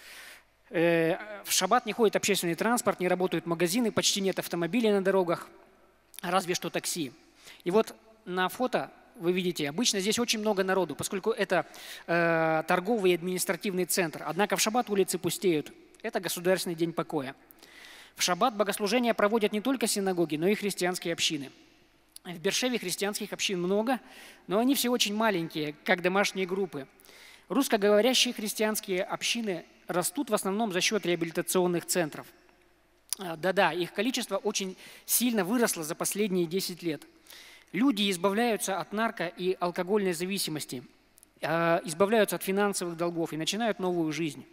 В шаббат не ходит общественный транспорт, не работают магазины, почти нет автомобилей на дорогах, разве что такси. И вот на фото вы видите, обычно здесь очень много народу, поскольку это торговый и административный центр. Однако в шаббат улицы пустеют. Это государственный день покоя. В шаббат богослужения проводят не только синагоги, но и христианские общины. В Беэр-Шеве христианских общин много, но они все очень маленькие, как домашние группы. Русскоговорящие христианские общины растут в основном за счет реабилитационных центров. Да-да, их количество очень сильно выросло за последние 10 лет. Люди избавляются от нарко- и алкогольной зависимости, избавляются от финансовых долгов и начинают новую жизнь.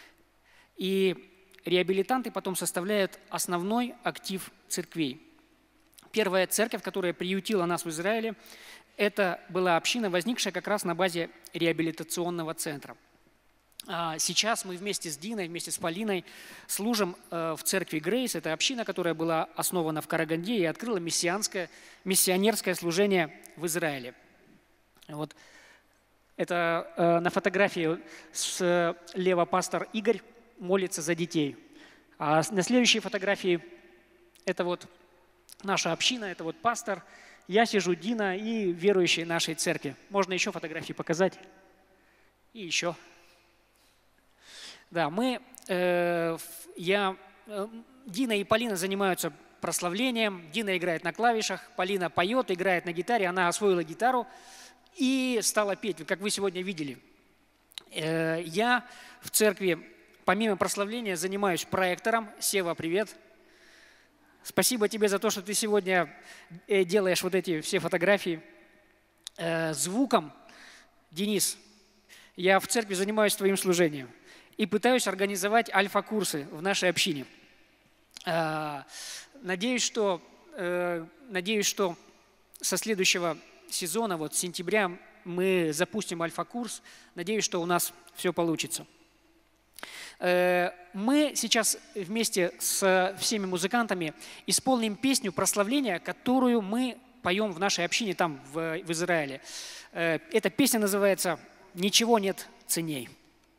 И реабилитанты потом составляют основной актив церквей. Первая церковь, которая приютила нас в Израиле, это была община, возникшая как раз на базе реабилитационного центра. Сейчас мы вместе с Диной, вместе с Полиной служим в церкви Грейс. Это община, которая была основана в Караганде и открыла миссионерское служение в Израиле. Вот. Это на фотографии слева пастор Игорь молится за детей. А на следующей фотографии это вот наша община, это вот пастор, я сижу, Дина и верующие нашей церкви. Можно еще фотографии показать? И еще. Да, Дина и Полина занимаются прославлением. Дина играет на клавишах, Полина поет, играет на гитаре. Она освоила гитару и стала петь, как вы сегодня видели. Я в церкви, помимо прославления, занимаюсь проектором. Сева, привет. Спасибо тебе за то, что ты сегодня делаешь вот эти все фотографии. Звуком, Денис, я в церкви занимаюсь твоим служением и пытаюсь организовать альфа-курсы в нашей общине. Надеюсь, что со следующего сезона, вот с сентября, мы запустим альфа-курс. Надеюсь, что у нас все получится. Мы сейчас вместе с всеми музыкантами исполним песню прославления, которую мы поем в нашей общине там, в Израиле. Эта песня называется «Ничего нет ценней».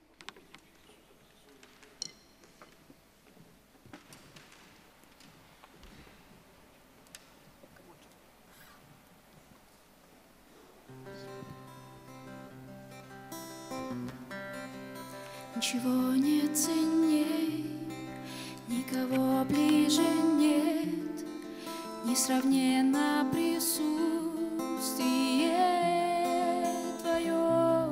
Ничего нет ценней, никого ближе нет, несравненно присутствие Твое.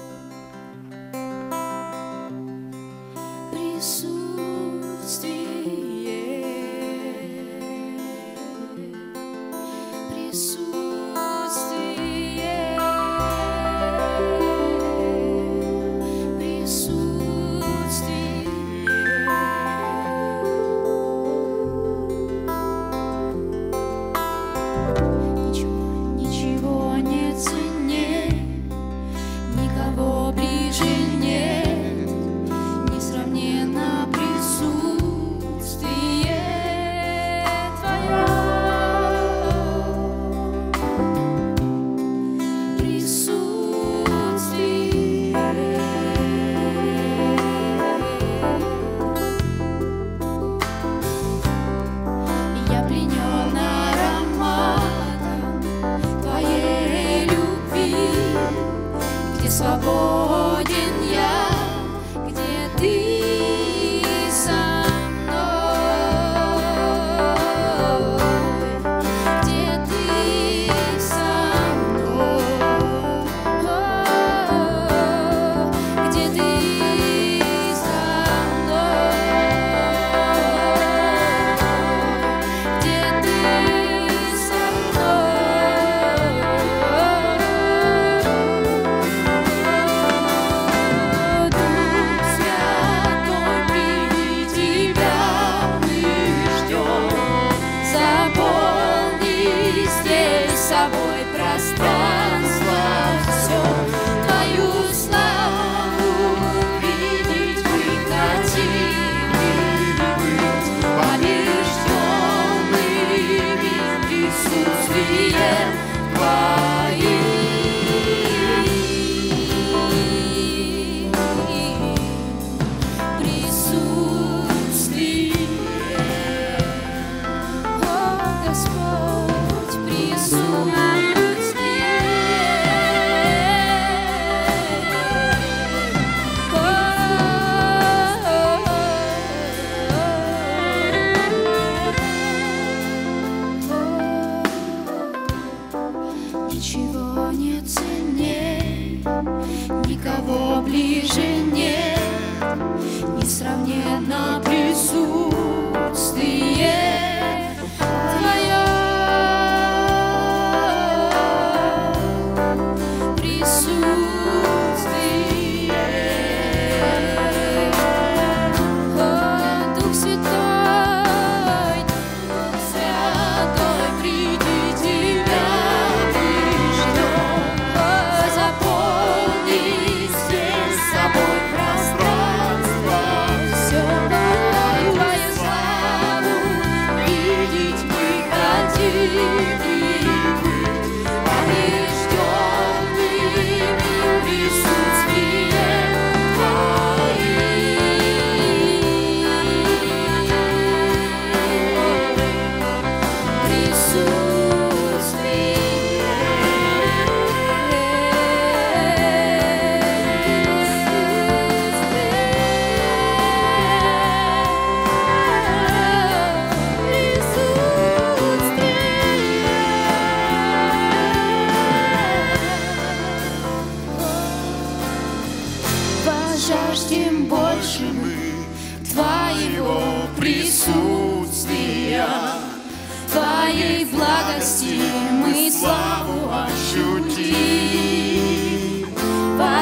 Ничего нет ценней, никого ближе нет, несравненно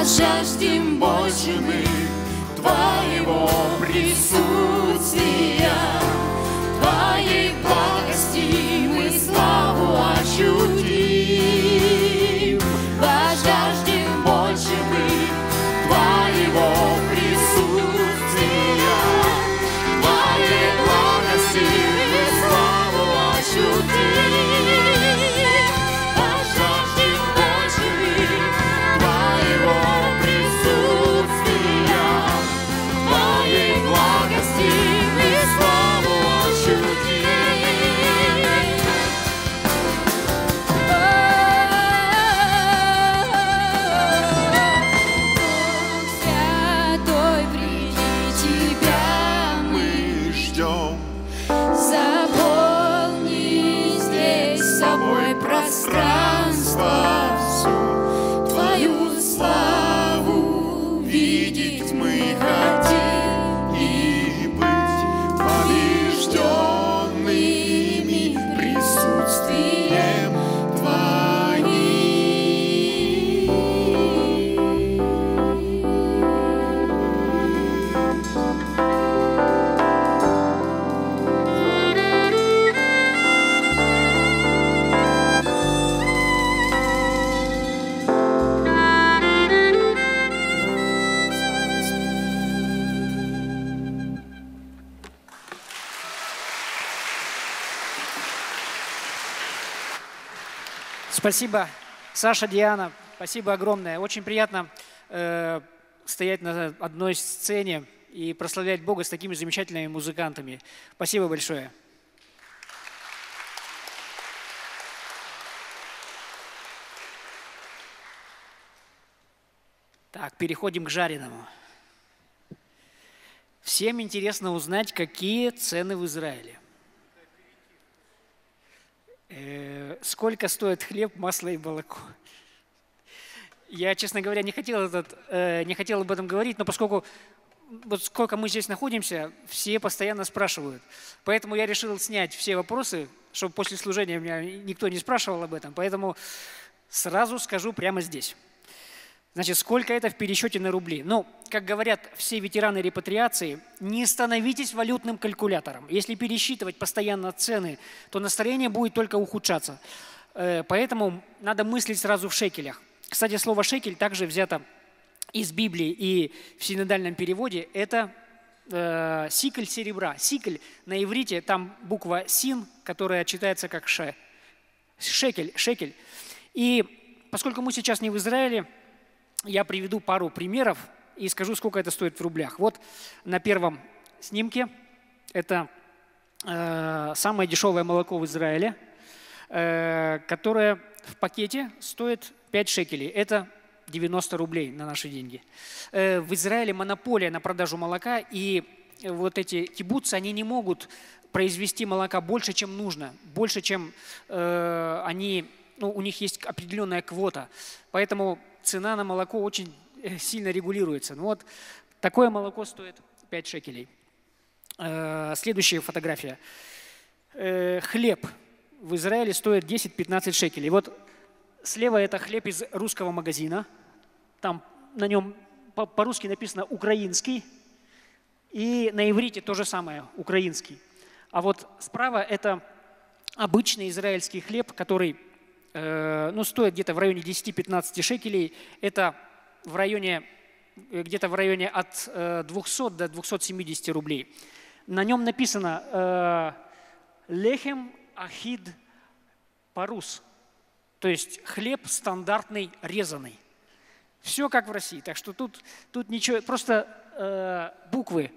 жаждем больше мы Твоего присутствия, Твоей благости мы славу ощутим. Жаждем больше мы Твоего присутствия, Твоей благости мы славу ощутим. Жаждем больше мы Твоего присутствия, Твоей благости мы славу Святой, приди, Тебя мы ждем. заполни здесь собой пространство, Твою славу видеть мы хотим И быть побежденными присутствием Спасибо, Саша, Диана, спасибо огромное. Очень приятно стоять на одной сцене и прославлять Бога с такими замечательными музыкантами. Спасибо большое. Так, переходим к жареному. Всем интересно узнать, какие цены в Израиле. Сколько стоит хлеб, масло и молоко? Я, честно говоря, не хотел об этом говорить, но поскольку вот сколько мы здесь находимся, все постоянно спрашивают. Поэтому я решил снять все вопросы, чтобы после служения меня никто не спрашивал об этом. Поэтому сразу скажу прямо здесь. Значит, сколько это в пересчете на рубли? Ну, как говорят все ветераны репатриации, не становитесь валютным калькулятором. Если пересчитывать постоянно цены, то настроение будет только ухудшаться. Поэтому надо мыслить сразу в шекелях. Кстати, слово «шекель» также взято из Библии и в синодальном переводе. Это сикль серебра. Сикль на иврите, там буква «син», которая читается как «ше». Шекель, шекель. И поскольку мы сейчас не в Израиле, я приведу пару примеров и скажу, сколько это стоит в рублях. Вот на первом снимке это самое дешевое молоко в Израиле, которое в пакете стоит 5 шекелей. Это 90 рублей на наши деньги. В Израиле монополия на продажу молока, и вот эти кибуцы, они не могут произвести молока больше, чем нужно, больше, чем у них есть определенная квота. Поэтому цена на молоко очень сильно регулируется. Ну вот такое молоко стоит 5 шекелей. Следующая фотография. Хлеб в Израиле стоит 10-15 шекелей. Вот слева это хлеб из русского магазина. Там на нем по-русски написано «украинский». И на иврите то же самое «украинский». А вот справа это обычный израильский хлеб, который стоит где-то в районе 10-15 шекелей. Это где-то в районе от 200 до 270 рублей. На нем написано «лехем ахид парус», то есть хлеб стандартный резаный. Все как в России, так что тут ничего, просто буквы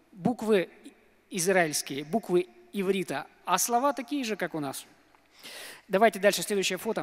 израильские, буквы иврита, а слова такие же, как у нас. Давайте дальше, следующее фото.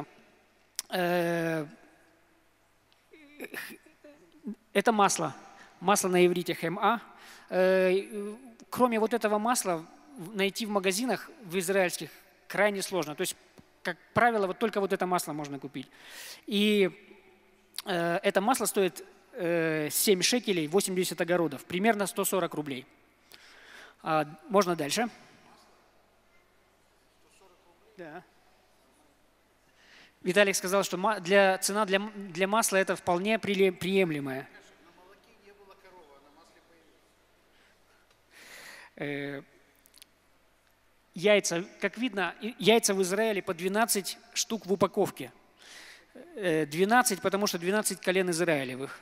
Это масло на иврите хэм-а. Кроме вот этого масла найти в магазинах в израильских крайне сложно. То есть, как правило, вот только вот это масло можно купить. И это масло стоит 7 шекелей, 80 огородов, примерно 140 рублей. Можно дальше. Да. Виталик сказал, что цена для масла это вполне приемлемая. Яйца, как видно, яйца в Израиле по 12 штук в упаковке. 12, потому что 12 колен израилевых.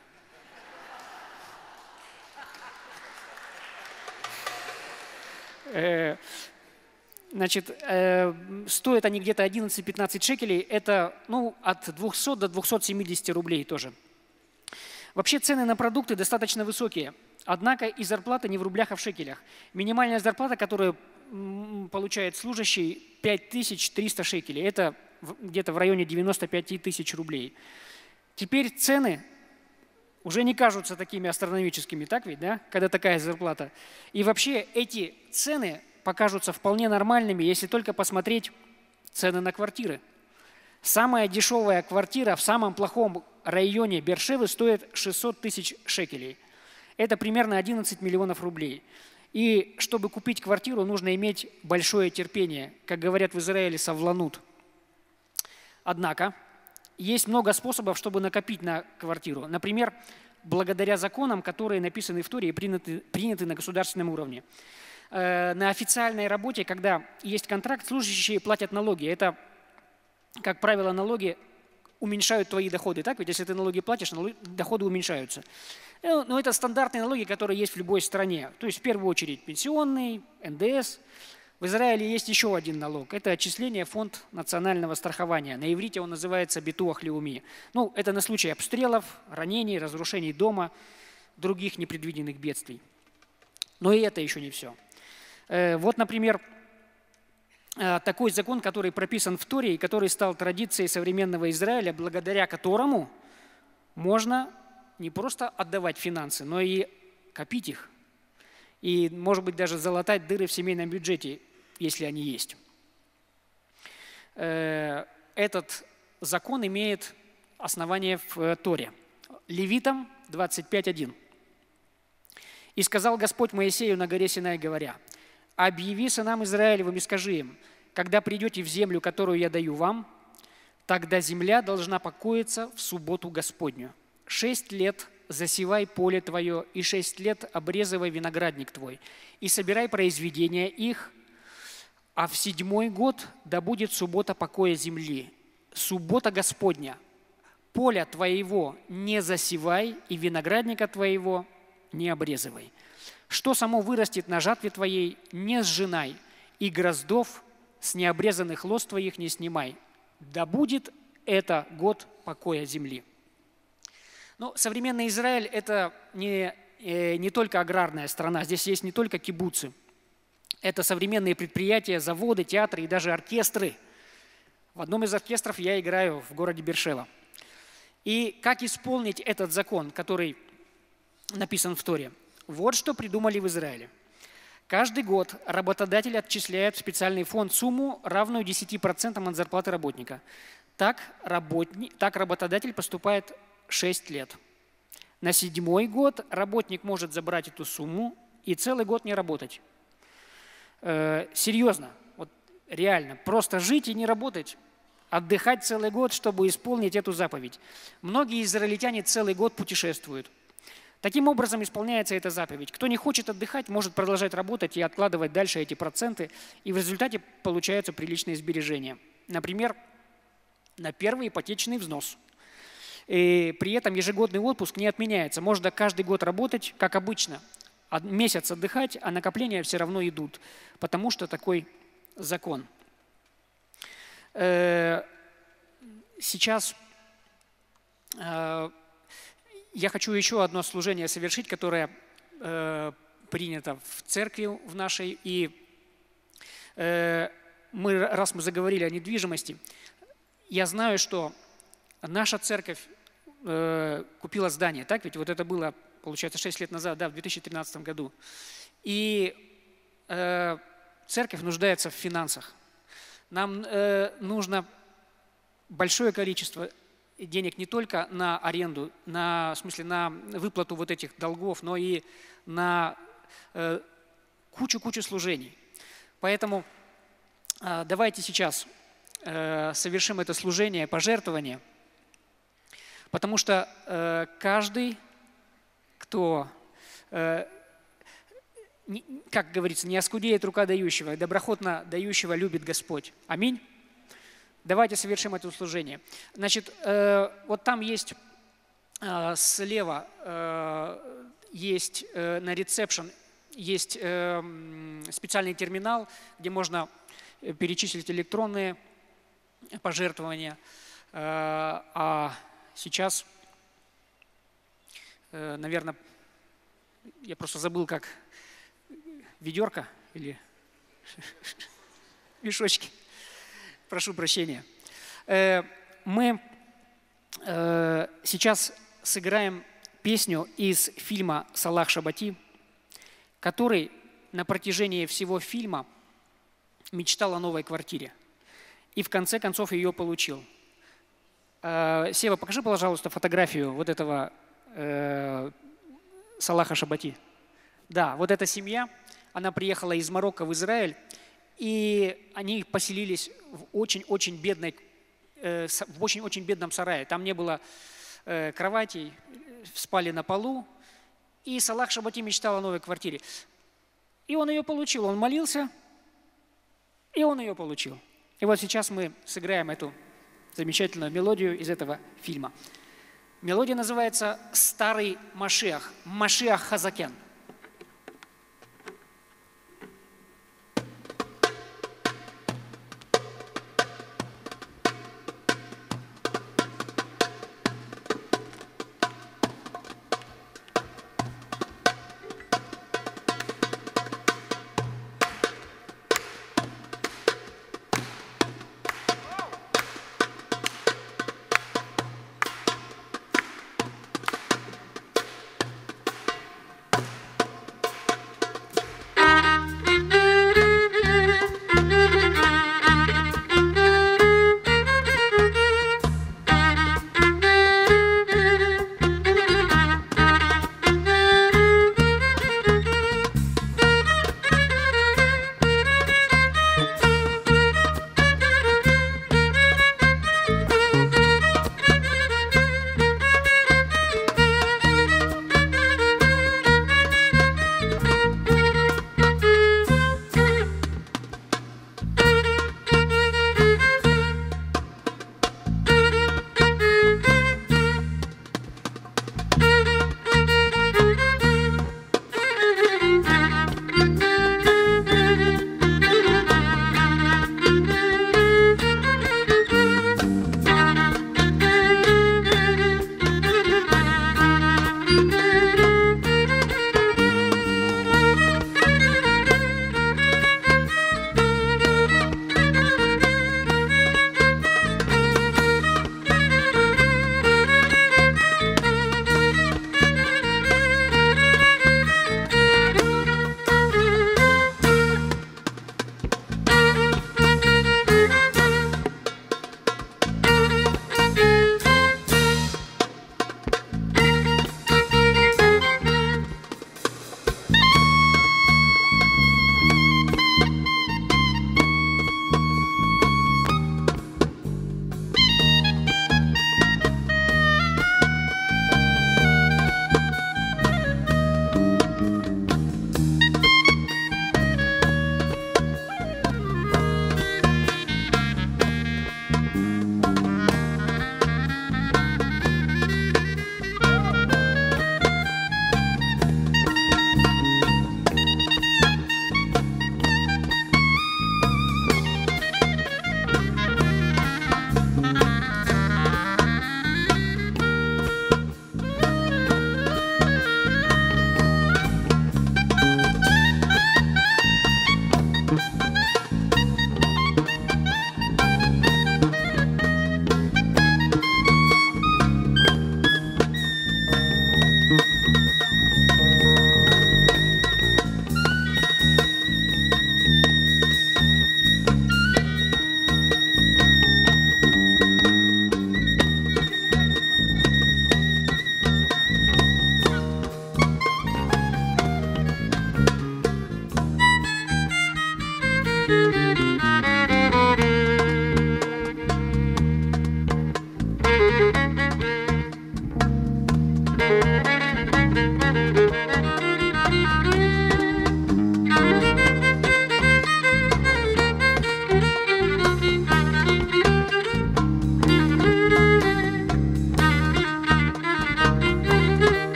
Значит, стоят они где-то 11-15 шекелей, это от 200 до 270 рублей тоже. Вообще цены на продукты достаточно высокие, однако и зарплата не в рублях, а в шекелях. Минимальная зарплата, которую получает служащий, 5300 шекелей, это где-то в районе 95 тысяч рублей. Теперь цены уже не кажутся такими астрономическими, так ведь, да, когда такая зарплата. И вообще эти цены покажутся вполне нормальными, если только посмотреть цены на квартиры. Самая дешевая квартира в самом плохом районе Беэр-Шевы стоит 600 тысяч шекелей. Это примерно 11 миллионов рублей. И чтобы купить квартиру, нужно иметь большое терпение, как говорят в Израиле, савланут. Однако есть много способов, чтобы накопить на квартиру. Например, благодаря законам, которые написаны в Торе и приняты на государственном уровне. На официальной работе, когда есть контракт, служащие платят налоги. Это, как правило, налоги уменьшают твои доходы. Так? Ведь если ты налоги платишь, доходы уменьшаются. Но это стандартные налоги, которые есть в любой стране. То есть в первую очередь пенсионный, НДС. В Израиле есть еще один налог. Это отчисление в фонд национального страхования. На иврите он называется битуах леуми. Это на случай обстрелов, ранений, разрушений дома, других непредвиденных бедствий. Но и это еще не все. Вот, например, такой закон, который прописан в Торе и который стал традицией современного Израиля, благодаря которому можно не просто отдавать финансы, но и копить их. И, может быть, даже залатать дыры в семейном бюджете, если они есть. Этот закон имеет основание в Торе. Левитам 25:1. «И сказал Господь Моисею на горе Синай, говоря: объяви сынам Израилевым и скажи им: когда придете в землю, которую я даю вам, тогда земля должна покоиться в субботу Господню. 6 лет засевай поле твое, и 6 лет обрезывай виноградник твой, и собирай произведения их, а в 7-й год да будет суббота покоя земли, суббота Господня. Поля твоего не засевай, и виноградника твоего не обрезывай. Что само вырастет на жатве твоей, не сжинай, и гроздов с необрезанных лоз твоих не снимай. Да будет это год покоя земли». Но современный Израиль – это не только аграрная страна, здесь есть не только кибуцы. Это современные предприятия, заводы, театры и даже оркестры. В одном из оркестров я играю в городе Беэр-Шева. И как исполнить этот закон, который написан в Торе? Вот что придумали в Израиле. Каждый год работодатель отчисляет в специальный фонд сумму, равную 10% от зарплаты работника. Так работодатель поступает 6 лет. На 7-й год работник может забрать эту сумму и целый год не работать. Серьезно, вот реально, просто жить и не работать, отдыхать целый год, чтобы исполнить эту заповедь. Многие израильтяне целый год путешествуют. Таким образом исполняется эта заповедь. Кто не хочет отдыхать, может продолжать работать и откладывать дальше эти проценты, и в результате получаются приличные сбережения. Например, на первый ипотечный взнос. И при этом ежегодный отпуск не отменяется. Можно каждый год работать, как обычно. Месяц отдыхать, а накопления все равно идут, потому что такой закон. Сейчас я хочу еще одно служение совершить, которое принято в церкви в нашей. И раз мы заговорили о недвижимости, я знаю, что наша церковь купила здание, так ведь? Вот это было, получается, 6 лет назад, да, в 2013 году. И церковь нуждается в финансах. Нам нужно большое количество денег не только на аренду, в смысле на выплату вот этих долгов, но и на кучу служений. Поэтому давайте сейчас совершим это служение, пожертвование, потому что каждый, кто, как говорится, не оскудеет рука дающего, и доброхотно дающего любит Господь. Аминь. Давайте совершим это служение. Значит, вот там есть слева, есть на ресепшн, есть специальный терминал, где можно перечислить электронные пожертвования. А сейчас, наверное, я просто забыл, как ведерко или мешочки. Прошу прощения. Мы сейчас сыграем песню из фильма «Салах Шабати», который на протяжении всего фильма мечтал о новой квартире. И в конце концов ее получил. Сева, покажи, пожалуйста, фотографию вот этого Салаха Шабати. Да, вот эта семья, она приехала из Марокко в Израиль, и они поселились в очень-очень бедном сарае. Там не было кроватей, спали на полу. И Салах Шабати мечтал о новой квартире. И он ее получил. Он молился, и он ее получил. И вот сейчас мы сыграем эту замечательную мелодию из этого фильма. Мелодия называется «Старый Машиах», «Машиах Хазакен».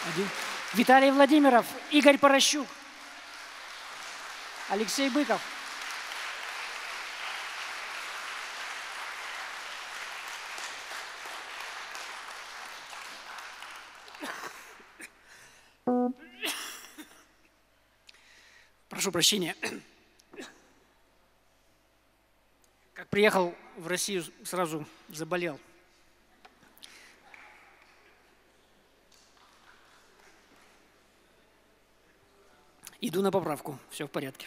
Один. Виталий Владимиров, Игорь Порощук, Алексей Быков. Прошу прощения. Как приехал в Россию, сразу заболел. Иду на поправку, все в порядке.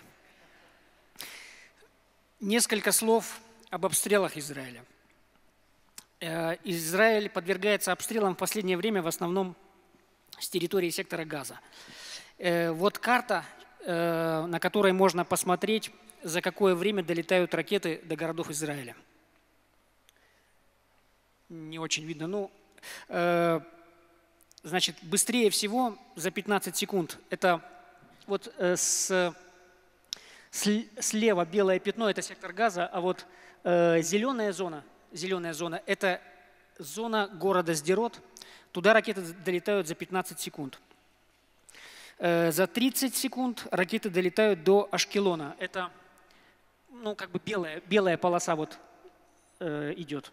Несколько слов об обстрелах Израиля. Израиль подвергается обстрелам в последнее время в основном с территории сектора Газа. Вот карта, на которой можно посмотреть, за какое время долетают ракеты до городов Израиля. Не очень видно. Ну, значит, быстрее всего за 15 секунд. Это вот слева белое пятно – это сектор Газа, а вот зеленая зона – это зона города Сдерот. Туда ракеты долетают за 15 секунд. За 30 секунд ракеты долетают до Ашкелона. Это, ну, как бы белая полоса вот идет.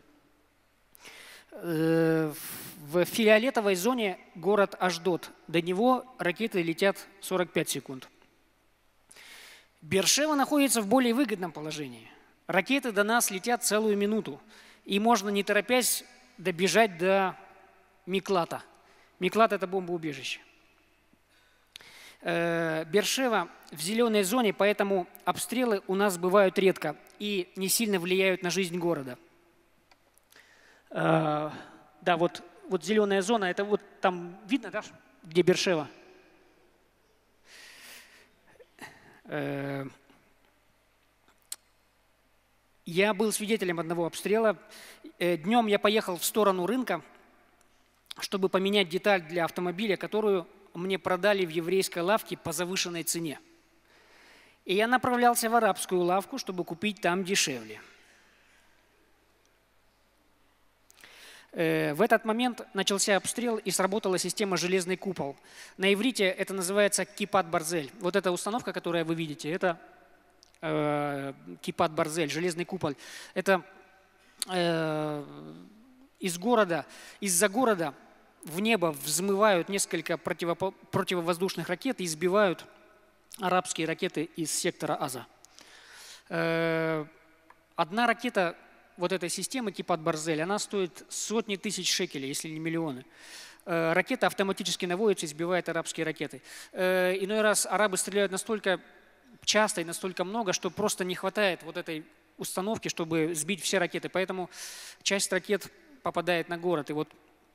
В фиолетовой зоне город Ашдод. До него ракеты летят 45 секунд. Беэр-Шева находится в более выгодном положении. Ракеты до нас летят целую минуту. И можно, не торопясь, добежать до Миклата. Миклат – это бомбоубежище. Беэр-Шева в зеленой зоне, поэтому обстрелы у нас бывают редко и не сильно влияют на жизнь города. Да, вот зеленая зона, это вот там видно, да, где Беэр-Шева? Я был свидетелем одного обстрела. Днем я поехал в сторону рынка, чтобы поменять деталь для автомобиля, которую мне продали в еврейской лавке по завышенной цене. И я направлялся в арабскую лавку, чтобы купить там дешевле. В этот момент начался обстрел и сработала система «Железный купол». На иврите это называется кипат барзель. Вот эта установка, которую вы видите, это кипат барзель, железный купол. Это из-за города в небо взмывают несколько противовоздушных ракет и сбивают арабские ракеты из сектора Аза. Одна ракета вот этой системы кипат барзель, она стоит сотни тысяч шекелей, если не миллионы. Ракета автоматически наводится и сбивает арабские ракеты. Иной раз арабы стреляют настолько часто и настолько много, что просто не хватает вот этой установки, чтобы сбить все ракеты. Поэтому часть ракет попадает на город. И вот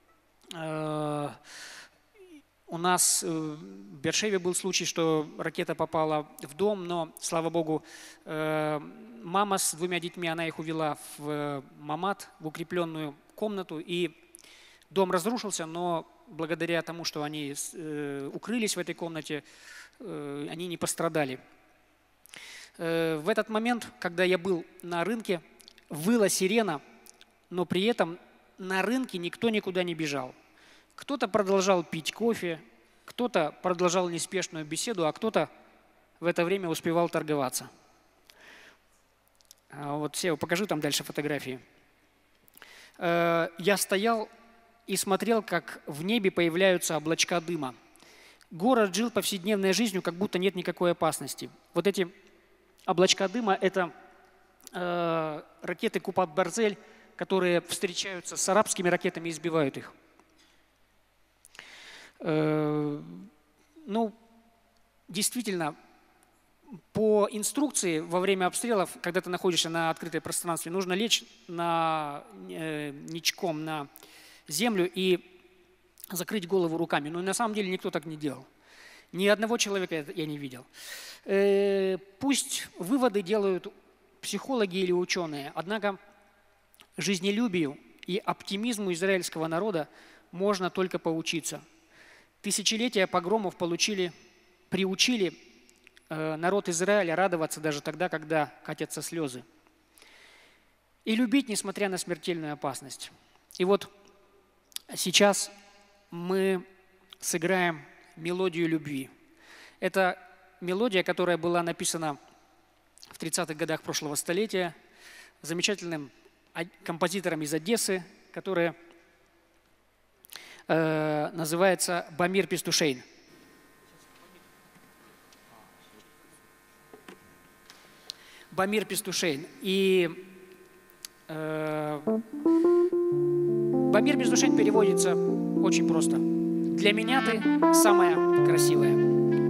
у нас в Беэр-Шеве был случай, что ракета попала в дом, но, слава богу, мама с двумя детьми, она их увела в мамат, в укрепленную комнату, и дом разрушился, но благодаря тому, что они укрылись в этой комнате, они не пострадали. В этот момент, когда я был на рынке, выла сирена, но при этом на рынке никто никуда не бежал. Кто-то продолжал пить кофе, кто-то продолжал неспешную беседу, а кто-то в это время успевал торговаться. Вот, Сева, покажи там дальше фотографии. Я стоял и смотрел, как в небе появляются облачка дыма. Город жил повседневной жизнью, как будто нет никакой опасности. Вот эти облачка дыма – это ракеты кипат барзель, которые встречаются с арабскими ракетами и сбивают их. Ну, действительно, по инструкции во время обстрелов, когда ты находишься на открытом пространстве, нужно лечь ничком на землю и закрыть голову руками. Но на самом деле никто так не делал. Ни одного человека я не видел. Пусть выводы делают психологи или ученые, однако жизнелюбию и оптимизму израильского народа можно только поучиться. Тысячелетия погромов приучили народ Израиля радоваться даже тогда, когда катятся слезы. И любить, несмотря на смертельную опасность. И вот сейчас мы сыграем мелодию любви. Это мелодия, которая была написана в 30-х годах прошлого столетия замечательным композитором из Одессы, который называется Бамир Пестушейн. Бамир Пестушейн. И Бамир Пестушейн переводится очень просто. Для меня ты самая красивая.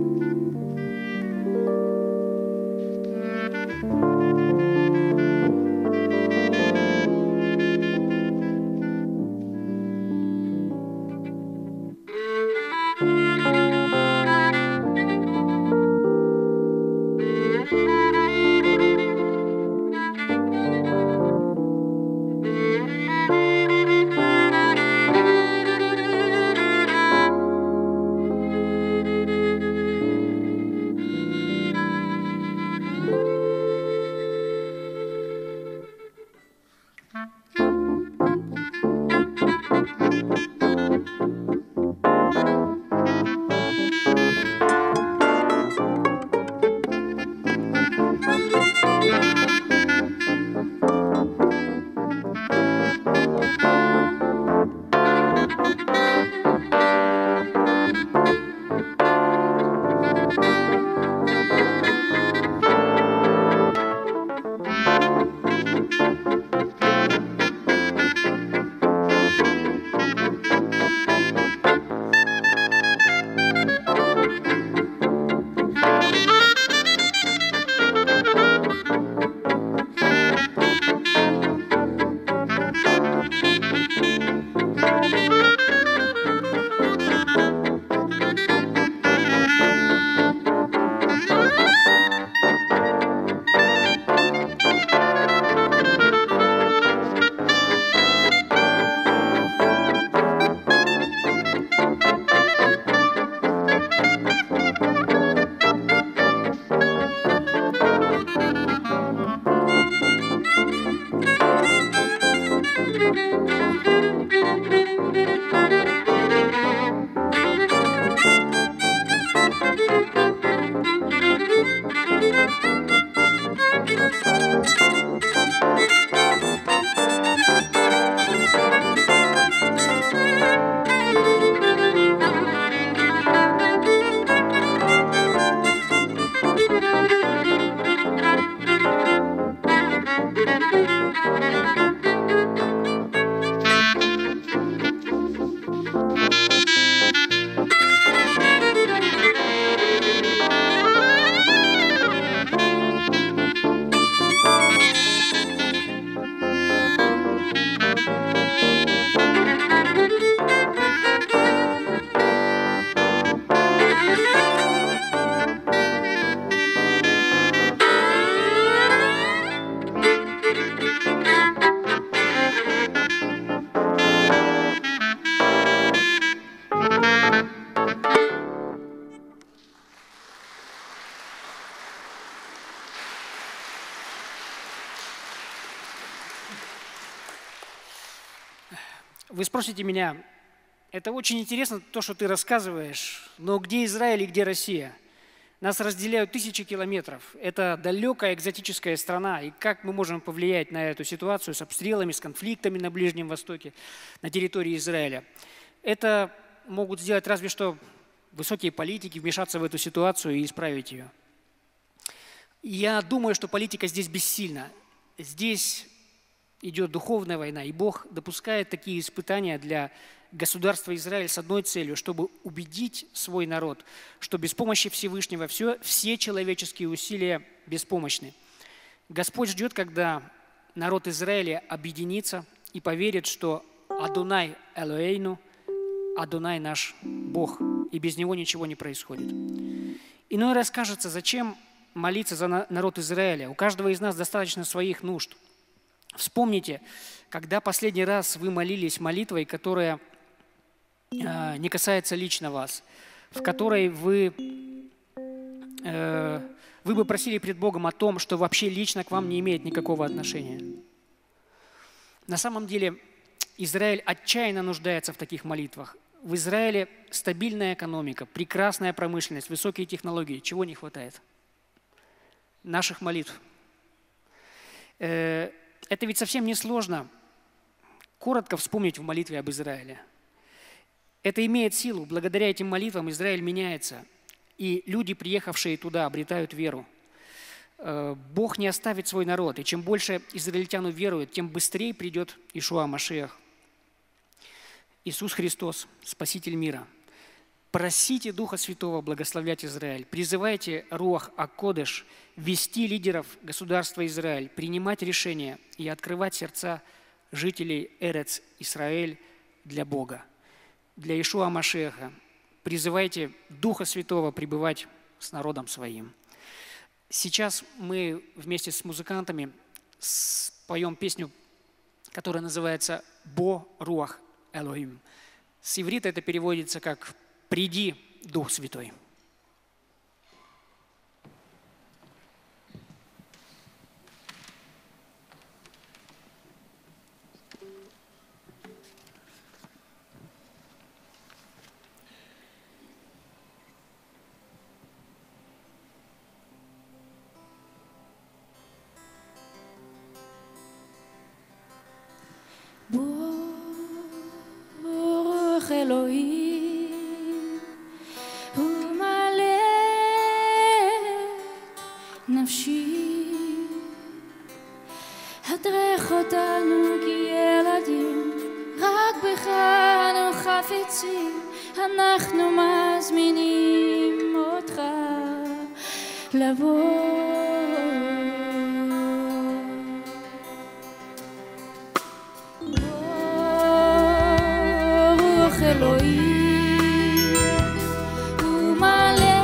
Вы спросите меня, это очень интересно, то, что ты рассказываешь, но где Израиль и где Россия? Нас разделяют тысячи километров. Это далекая экзотическая страна. И как мы можем повлиять на эту ситуацию с обстрелами, с конфликтами на Ближнем Востоке, на территории Израиля? Это могут сделать разве что высокие политики, вмешаться в эту ситуацию и исправить ее. Я думаю, что политика здесь бессильна. Здесь идет духовная война, и Бог допускает такие испытания для государства Израиль с одной целью, чтобы убедить свой народ, что без помощи Всевышнего все человеческие усилия беспомощны. Господь ждет, когда народ Израиля объединится и поверит, что Адонай Элоэйну, Адонай наш Бог, и без Него ничего не происходит. Иной раз кажется, зачем молиться за народ Израиля? У каждого из нас достаточно своих нужд. Вспомните, когда последний раз вы молились молитвой, которая не касается лично вас, в которой вы бы просили пред Богом о том, что вообще лично к вам не имеет никакого отношения. На самом деле Израиль отчаянно нуждается в таких молитвах. В Израиле стабильная экономика, прекрасная промышленность, высокие технологии. Чего не хватает? Наших молитв. Это ведь совсем не сложно коротко вспомнить в молитве об Израиле. Это имеет силу. Благодаря этим молитвам Израиль меняется. И люди, приехавшие туда, обретают веру. Бог не оставит свой народ. И чем больше израильтян уверуют, тем быстрее придет Иешуа Машиах. Иисус Христос, Спаситель мира. Просите Духа Святого благословлять Израиль. Призывайте Руах ха-Кодеш вести лидеров государства Израиль, принимать решения и открывать сердца жителей Эрец Исраэль для Бога, для Иешуа Машиаха. Призывайте Духа Святого пребывать с народом своим. Сейчас мы вместе с музыкантами споем песню, которая называется «Бо Руах Элохим». С иврита это переводится как «Приди, Дух Святой». ברוך אלוהים, הוא מלא נפשי, הדרך אותנו כילדים, רק בך אנו חפצים, אנחנו מזמינים אותך לבוא. אלוהים, הוא מלא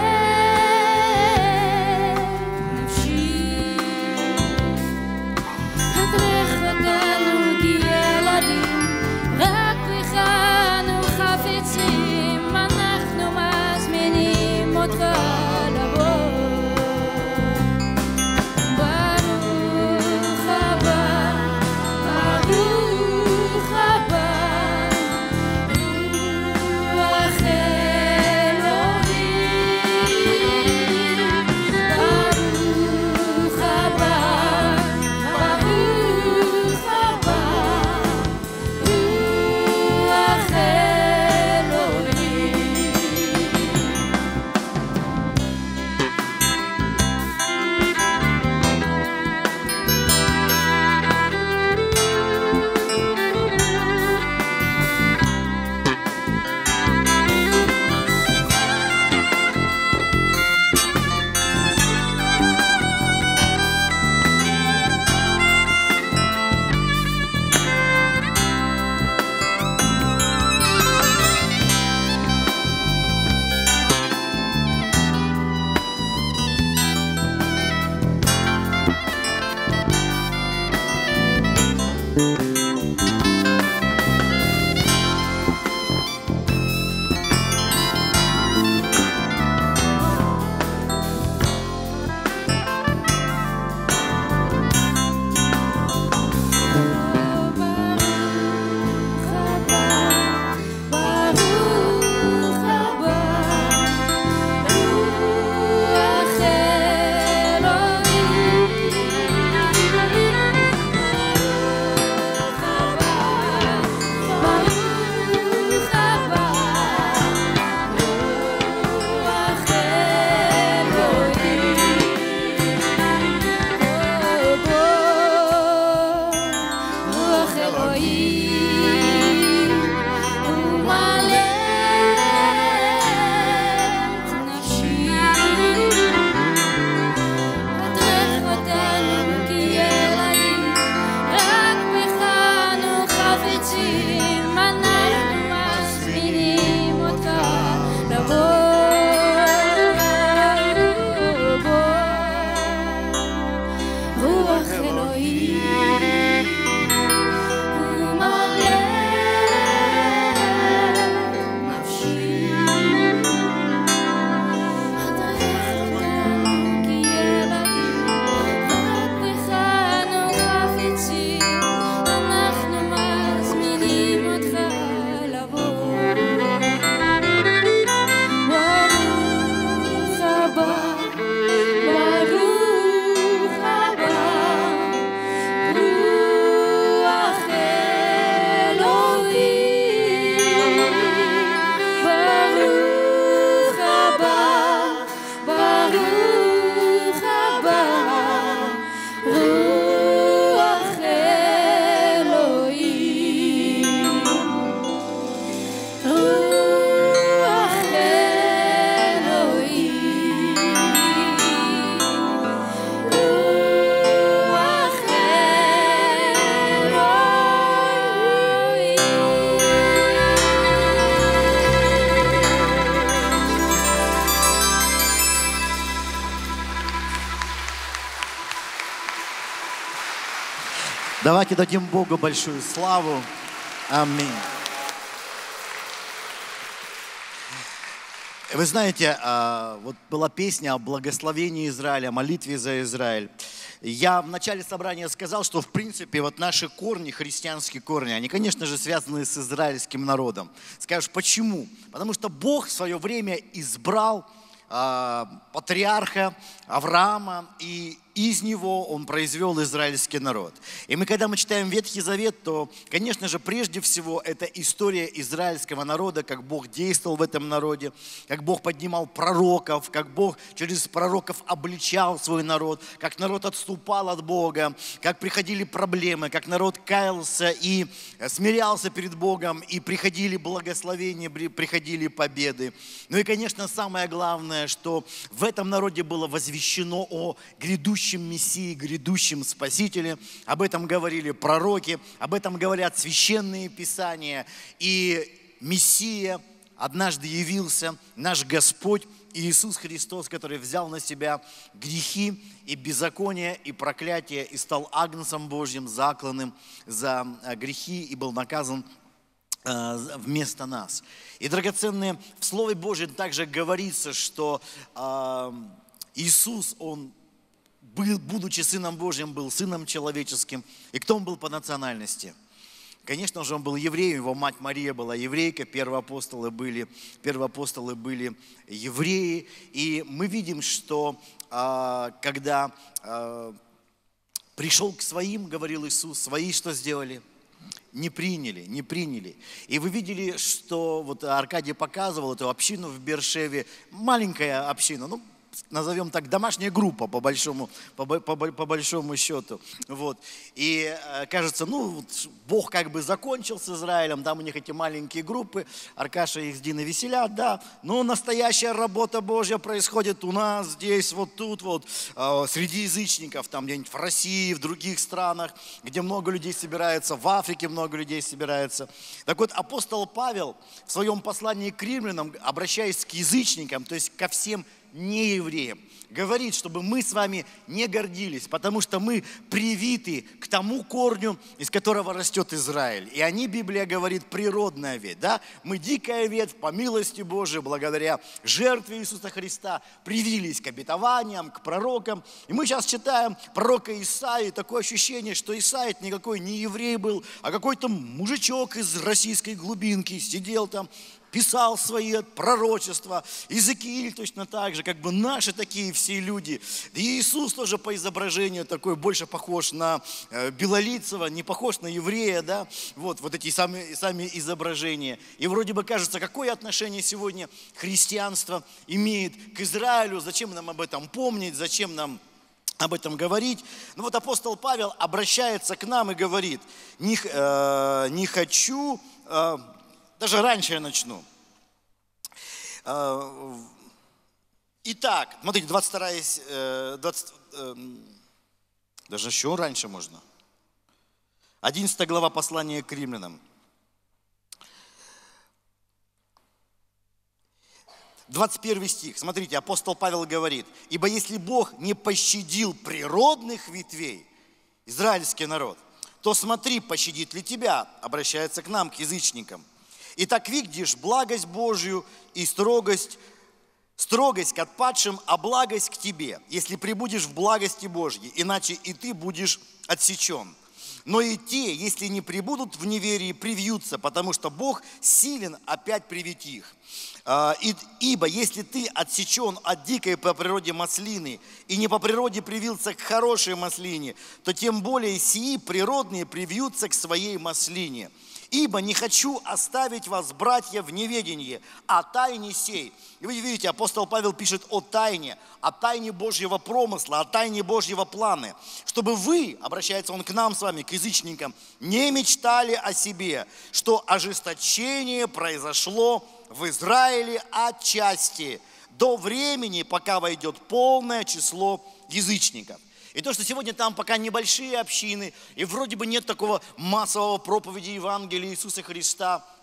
נפשי, הדרך אותנו כילדים, רק בך אנו חפצים, אנחנו מזמינים אותך לבוא. ברוך הבא, ברוך הבא, Давайте дадим Богу большую славу. Аминь. Вы знаете, вот была песня о благословении Израиля, о молитве за Израиль. Я в начале собрания сказал, что в принципе вот наши корни, христианские корни, они, конечно же, связаны с израильским народом. Скажешь, почему? Потому что Бог в свое время избрал патриарха Авраама, и из него он произвел израильский народ. И когда мы читаем Ветхий Завет, то, конечно же, прежде всего, это история израильского народа, как Бог действовал в этом народе, как Бог поднимал пророков, как Бог через пророков обличал свой народ, как народ отступал от Бога, как приходили проблемы, как народ каялся и смирялся перед Богом, и приходили благословения, приходили победы. Ну и, конечно, самое главное, что в этом народе было возвещено о грядущем Мессии, грядущем Спасителе. Об этом говорили пророки, об этом говорят священные писания. И Мессия однажды явился, наш Господь Иисус Христос, который взял на себя грехи и беззаконие, и проклятие, и стал агнцем Божьим, закланным за грехи, и был наказан вместо нас. И, драгоценные, в Слове Божьем также говорится, что Иисус, Он, будучи Сыном Божьим, был Сыном человеческим. И кто Он был по национальности? Конечно же, Он был евреем, его мать Мария была еврейка, первоапостолы были евреи. И мы видим, что когда пришел к своим, говорил Иисус, свои что сделали? Не приняли. И вы видели, что вот Аркадий показывал эту общину в Бершеве, маленькая община, ну, назовем так, домашняя группа по большому счету. Вот. И кажется, ну, вот Бог как бы закончил с Израилем, там у них эти маленькие группы, Аркаша их с Диной веселят, да, но настоящая работа Божья происходит у нас здесь, вот тут вот, среди язычников, там где-нибудь в России, в других странах, где много людей собирается, в Африке много людей собирается. Так вот, апостол Павел в своем послании к римлянам, обращаясь к язычникам, то есть ко всем неевреям, говорит, чтобы мы с вами не гордились, потому что мы привиты к тому корню, из которого растет Израиль. И они, Библия говорит, природная ветвь. Да? Мы дикая ветвь, по милости Божией, благодаря жертве Иисуса Христа, привились к обетованиям, к пророкам. И мы сейчас читаем пророка Исаии, такое ощущение, что Исаия никакой не еврей был, а какой-то мужичок из российской глубинки сидел там, писал свои пророчества. Иезекииль точно так же, как бы наши такие все люди. И Иисус тоже по изображению такой, больше похож на белолицего, не похож на еврея, да, вот эти сами изображения. И вроде бы кажется, какое отношение сегодня христианство имеет к Израилю, зачем нам об этом помнить, зачем нам об этом говорить. Ну вот апостол Павел обращается к нам и говорит, не хочу... Даже раньше я начну. Итак, смотрите, 20, даже еще раньше можно. 11 глава послания к римлянам. 21 стих. Смотрите, апостол Павел говорит, «Ибо если Бог не пощадил природных ветвей, израильский народ, то смотри, пощадит ли тебя», обращается к нам, к язычникам. «Итак, видишь благость Божью и строгость к отпадшим, а благость к тебе, если пребудешь в благости Божьей, иначе и ты будешь отсечен. Но и те, если не пребудут в неверии, привьются, потому что Бог силен опять привить их. Ибо если ты отсечен от дикой по природе маслины и не по природе привился к хорошей маслине, то тем более сии природные привьются к своей маслине. Ибо не хочу оставить вас, братья, в неведении о тайне сей». И вы видите, апостол Павел пишет о тайне Божьего промысла, о тайне Божьего плана. Чтобы вы, обращается он к нам с вами, к язычникам, не мечтали о себе, что ожесточение произошло в Израиле отчасти, до времени, пока войдет полное число язычников. И то, что сегодня там пока небольшие общины, и вроде бы нет такого массового проповеди Евангелия Иисуса Христа,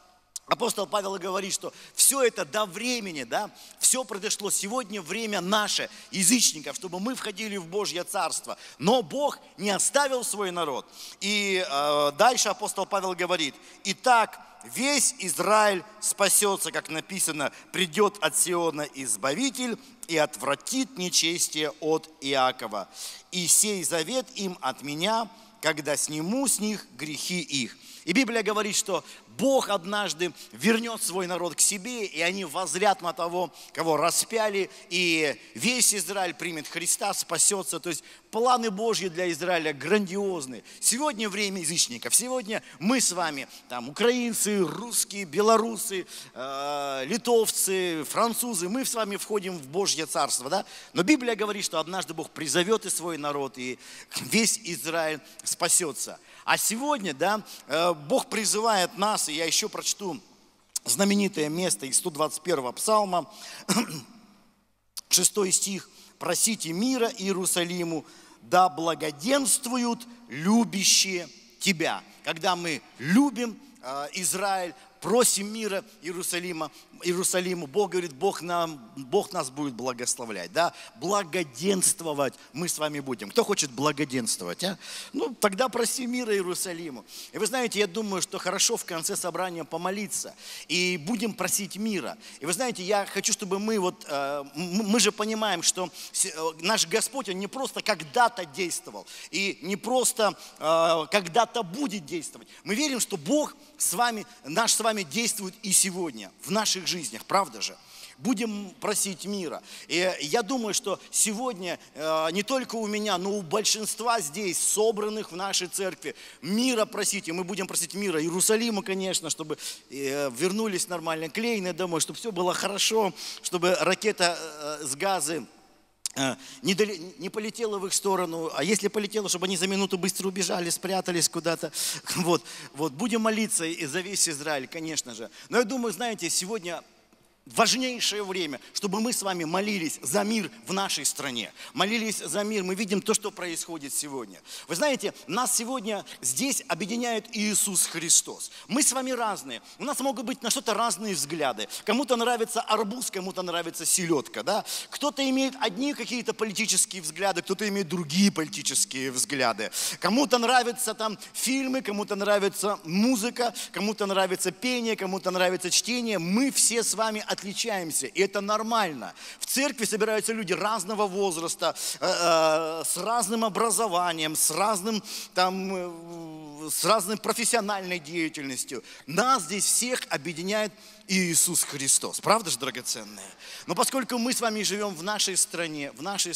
Апостол Павел говорит, что все это до времени, да, все произошло сегодня, время наше, язычников, чтобы мы входили в Божье Царство. Но Бог не оставил свой народ. И дальше апостол Павел говорит: итак, весь Израиль спасется, как написано, придет от Сиона Избавитель и отвратит нечестие от Иакова. И сей завет им от меня, когда сниму с них грехи их. И Библия говорит, что Бог однажды вернет свой народ к себе, и они воззрят на того, кого распяли, и весь Израиль примет Христа, спасется. То есть планы Божьи для Израиля грандиозны. Сегодня время язычников, сегодня мы с вами, там, украинцы, русские, белорусы, литовцы, французы, мы с вами входим в Божье Царство, да? Но Библия говорит, что однажды Бог призовет и свой народ, и весь Израиль спасется. А сегодня, да, Бог призывает нас, и я еще прочту знаменитое место из 121-го псалма, 6 стих: «Просите мира Иерусалиму, да благоденствуют любящие тебя». Когда мы любим Израиль, просим мира Иерусалиму, Бог говорит, Бог нас будет благословлять, да? Благоденствовать мы с вами будем. Кто хочет благоденствовать, а? Ну, тогда проси мира Иерусалиму. И вы знаете, я думаю, что хорошо в конце собрания помолиться, и будем просить мира. И вы знаете, я хочу, чтобы мы же понимаем, что наш Господь, Он не просто когда-то действовал, и не просто когда-то будет действовать. Мы верим, что Бог наш с вами действует и сегодня, в наших жизнях, правда же? Будем просить мира. И я думаю, что сегодня не только у меня, но у большинства здесь, собранных в нашей церкви, мира просите. Мы будем просить мира Иерусалиму, конечно, чтобы вернулись нормально клейные домой, чтобы все было хорошо, чтобы ракета с Газы не полетела в их сторону, а если полетела, чтобы они за минуту быстро убежали, спрятались куда-то. Вот. Будем молиться и за весь Израиль, конечно же. Но я думаю, знаете, сегодня важнейшее время, чтобы мы с вами молились за мир в нашей стране. Молились за мир. Мы видим то, что происходит сегодня. Вы знаете, нас сегодня здесь объединяет Иисус Христос. Мы с вами разные. У нас могут быть на что-то разные взгляды. Кому-то нравится арбуз, кому-то нравится селедка. Да? Кто-то имеет одни какие-то политические взгляды, кто-то имеет другие политические взгляды. Кому-то нравятся там фильмы, кому-то нравится музыка, кому-то нравится пение, кому-то нравится чтение. Мы все с вами отличаемся, и это нормально. В церкви собираются люди разного возраста, с разным образованием, с разной профессиональной деятельностью. Нас здесь всех объединяет Иисус Христос. Правда же, драгоценные? Но поскольку мы с вами живем в нашей стране,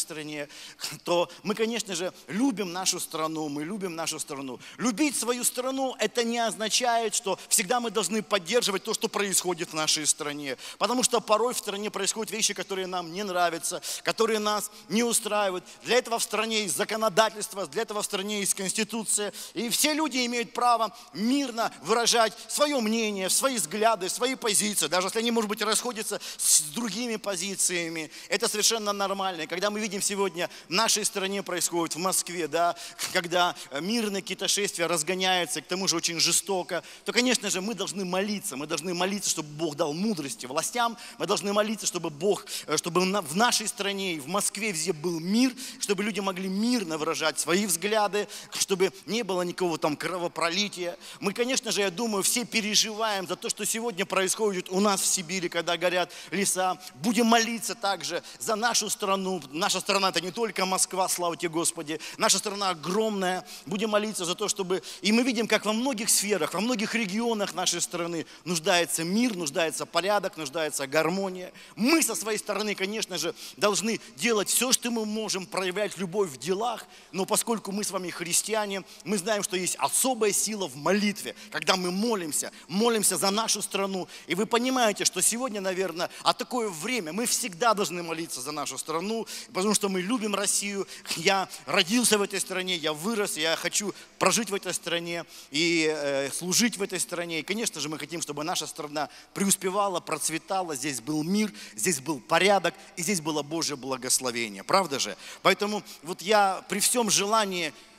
то мы, конечно же, любим нашу страну, Любить свою страну, это не означает, что всегда мы должны поддерживать то, что происходит в нашей стране. Потому что порой в стране происходят вещи, которые нам не нравятся, которые нас не устраивают. Для этого в стране есть законодательство, для этого в стране есть конституция. И все люди имеют право мирно выражать свое мнение, свои взгляды, свои позиции. Даже если они, может быть, расходятся с другими позициями. Это совершенно нормально. И когда мы видим сегодня в нашей стране происходит, в Москве, да, когда мирные какие-то шествия разгоняются, к тому же очень жестоко, то, конечно же, мы должны молиться. Мы должны молиться, чтобы Бог дал мудрости властям. Мы должны молиться, чтобы в нашей стране и в Москве везде был мир, чтобы люди могли мирно выражать свои взгляды, чтобы не было никакого там кровопролития. Мы, конечно же, я думаю, все переживаем за то, что сегодня происходит у нас в Сибири, когда горят леса. Будем молиться также за нашу страну. Наша страна — это не только Москва, слава тебе, Господи. Наша страна огромная. Будем молиться за то, чтобы... И мы видим, как во многих сферах, во многих регионах нашей страны нуждается мир, нуждается порядок, нуждается гармония. Мы со своей стороны, конечно же, должны делать все, что мы можем, проявлять любовь в делах, но поскольку мы с вами христиане, мы знаем, что есть особая сила в молитве, когда мы молимся за нашу страну. И вы понимаете, что сегодня, наверное, такое время, мы всегда должны молиться за нашу страну, потому что мы любим Россию. Я родился в этой стране, я вырос, я хочу прожить в этой стране и служить в этой стране. И, конечно же, мы хотим, чтобы наша страна преуспевала, процветала, здесь был мир, здесь был порядок, и здесь было Божье благословение. Правда же? Поэтому вот я при всем желании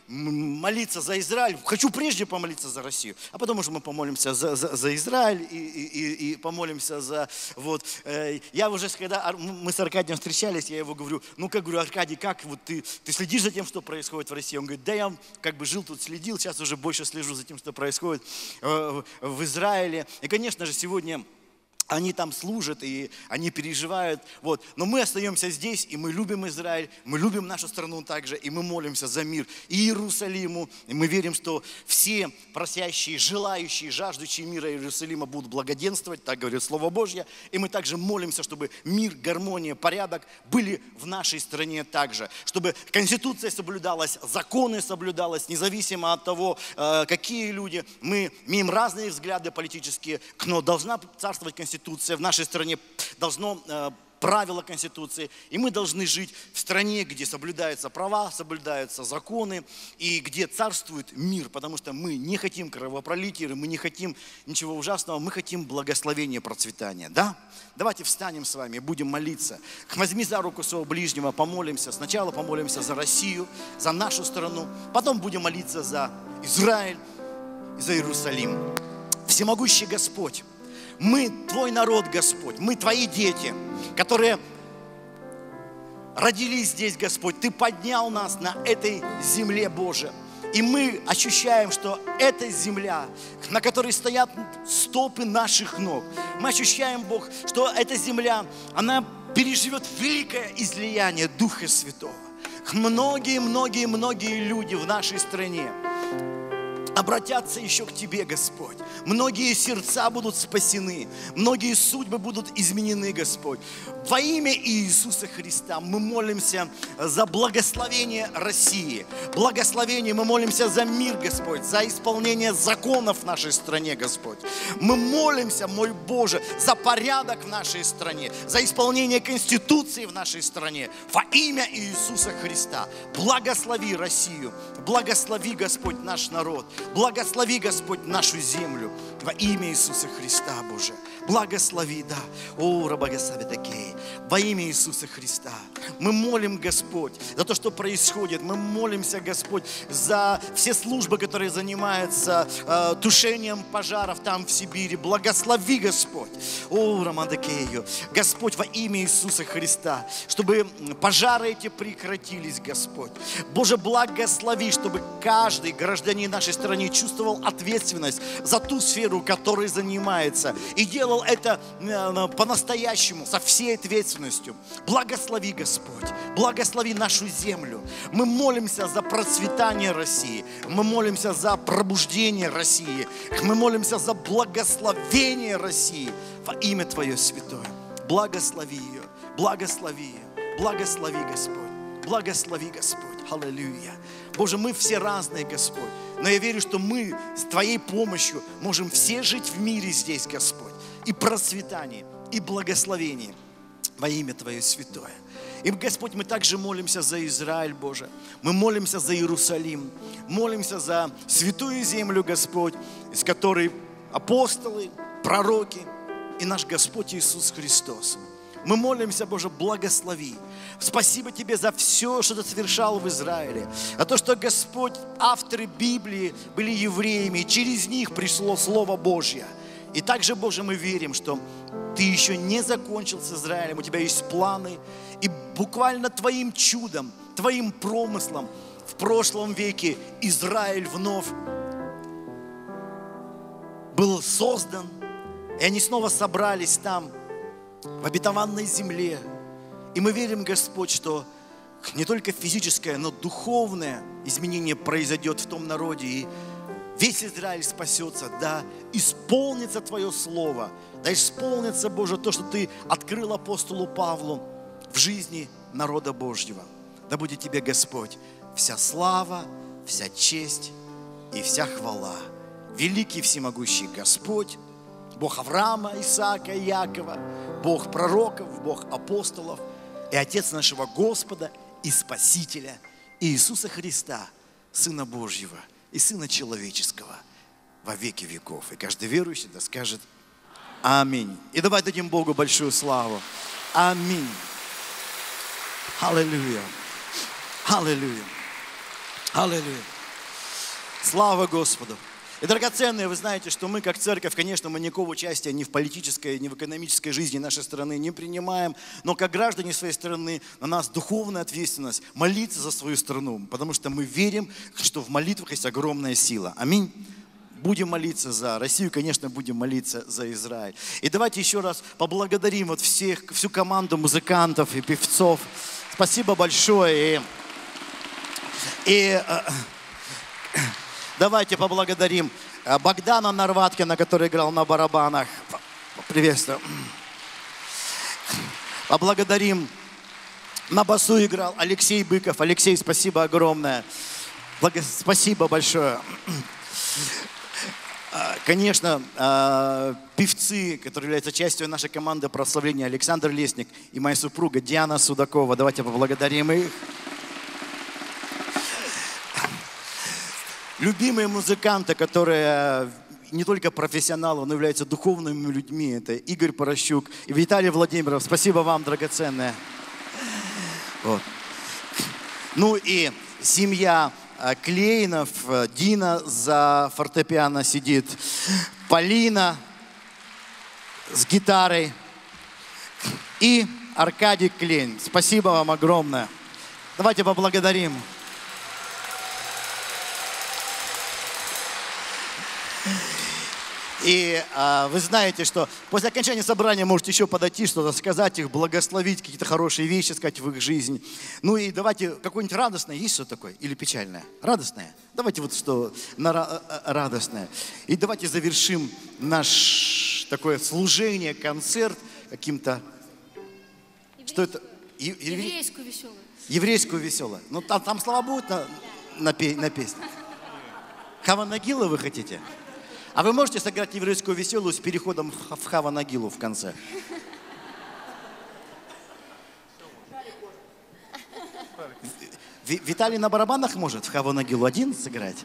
молиться за Израиль. Хочу прежде помолиться за Россию, а потом уже мы помолимся за Израиль и помолимся за... Вот. Я уже, когда мы с Аркадием встречались, я его говорю, говорю, Аркадий, как вот ты следишь за тем, что происходит в России? Он говорит, да я как бы жил тут, следил, сейчас уже больше слежу за тем, что происходит в Израиле. И, конечно же, сегодня... Они там служат, и они переживают. Вот. Но мы остаемся здесь, и мы любим Израиль, мы любим нашу страну также, и мы молимся за мир и Иерусалиму. И мы верим, что все просящие, желающие, жаждущие мира Иерусалима будут благоденствовать, так говорит Слово Божье. И мы также молимся, чтобы мир, гармония, порядок были в нашей стране также. Чтобы Конституция соблюдалась, законы соблюдалась, независимо от того, какие люди. Мы имеем разные взгляды политические, но должна царствовать Конституция. В нашей стране должно правила Конституции, и мы должны жить в стране, где соблюдаются права, соблюдаются законы, и где царствует мир, потому что мы не хотим кровопролития, мы не хотим ничего ужасного, мы хотим благословения, процветания. Да? Давайте встанем с вами, будем молиться. Возьми за руку своего ближнего, помолимся. Сначала помолимся за Россию, за нашу страну, потом будем молиться за Израиль и за Иерусалим. Всемогущий Господь, мы Твой народ, Господь, мы Твои дети, которые родились здесь, Господь. Ты поднял нас на этой земле, Боже. И мы ощущаем, что эта земля, на которой стоят стопы наших ног, мы ощущаем, Бог, что эта земля, она переживет великое излияние Духа Святого. Многие люди в нашей стране обратятся еще к Тебе, Господь. Многие сердца будут спасены, многие судьбы будут изменены, Господь. Во имя Иисуса Христа мы молимся за благословение России. Благословение, мы молимся за мир, Господь, за исполнение законов в нашей стране, Господь. Мы молимся, мой Боже, за порядок в нашей стране, за исполнение Конституции в нашей стране. Во имя Иисуса Христа благослови Россию, благослови, Господь, наш народ. Благослови, Господь, нашу землю во имя Иисуса Христа, Боже. Благослови, да. О, рабогослови такие. Во имя Иисуса Христа. Мы молим, Господь, за то, что происходит. Мы молимся, Господь, за все службы, которые занимаются тушением пожаров там в Сибири. Благослови, Господь. О, рамадакею. Господь, во имя Иисуса Христа, чтобы пожары эти прекратились, Господь. Боже, благослови, чтобы каждый гражданин нашей страны чувствовал ответственность за ту сферу, которой занимается, и делал это по-настоящему, со всей ответственностью. Благослови, Господь, благослови нашу землю. Мы молимся за процветание России, мы молимся за пробуждение России, мы молимся за благословение России во имя Твое святое. Благослови ее, благослови ее, благослови, Господь, благослови, Господь. Аллилуйя. Боже, мы все разные, Господь, но я верю, что мы с Твоей помощью можем все жить в мире здесь, Господь, и процветании, и благословении во имя Твое святое. И, Господь, мы также молимся за Израиль, Боже, мы молимся за Иерусалим, молимся за святую землю, Господь, из которой апостолы, пророки и наш Господь Иисус Христос. Мы молимся, Боже, благослови. Спасибо Тебе за все, что Ты совершал в Израиле. За то, что, Господь, авторы Библии были евреями, и через них пришло Слово Божье. И также, Боже, мы верим, что Ты еще не закончил с Израилем, у Тебя есть планы. И буквально Твоим чудом, Твоим промыслом в прошлом веке Израиль вновь был создан. И они снова собрались там, в обетованной земле. И мы верим, Господь, что не только физическое, но духовное изменение произойдет в том народе. И весь Израиль спасется, да исполнится Твое Слово, да исполнится, Боже, то, что Ты открыл апостолу Павлу в жизни народа Божьего. Да будет Тебе, Господь, вся слава, вся честь и вся хвала. Великий всемогущий Господь, Бог Авраама, Исаака и Якова, Бог пророков, Бог апостолов и Отец нашего Господа и Спасителя Иисуса Христа, Сына Божьего и Сына Человеческого во веки веков. И каждый верующий да скажет аминь. И давай дадим Богу большую славу. Аминь. Аллилуйя. Аллилуйя. Аллилуйя. Слава Господу. И, драгоценные, вы знаете, что мы, как церковь, конечно, мы никакого участия ни в политической, ни в экономической жизни нашей страны не принимаем, но как граждане своей страны на нас духовная ответственность молиться за свою страну, потому что мы верим, что в молитвах есть огромная сила. Аминь. Будем молиться за Россию, конечно, будем молиться за Израиль. И давайте еще раз поблагодарим вот всю команду музыкантов и певцов. Спасибо большое. И давайте поблагодарим Богдана Нарваткина, который играл на барабанах. Приветствую. Поблагодарим. На басу играл Алексей Быков. Алексей, спасибо огромное. Спасибо большое. Конечно, певцы, которые являются частью нашей команды прославления, Александр Лесник и моя супруга Диана Судакова. Давайте поблагодарим их. Любимые музыканты, которые не только профессионалы, но являются духовными людьми, это Игорь Порощук и Виталий Владимиров. Спасибо вам, драгоценные. Вот. Ну и семья Клейнов, Дина за фортепиано сидит, Полина с гитарой и Аркадий Клейн. Спасибо вам огромное. Давайте поблагодарим. И вы знаете, что после окончания собрания можете еще подойти, что-то сказать их, благословить, какие-то хорошие вещи сказать в их жизнь. Ну и давайте какое-нибудь радостное, есть что такое? Или печальное? Радостное? Давайте вот что радостное. И давайте завершим наше такое служение, концерт каким-то... Что это? Еврейскую веселую. Еврейскую веселую. Ну там слова будут на песне. Хава Нагила вы хотите? А вы можете сыграть еврейскую веселую с переходом в Хава Нагилу в конце? Виталий на барабанах может в Хава Нагилу один сыграть?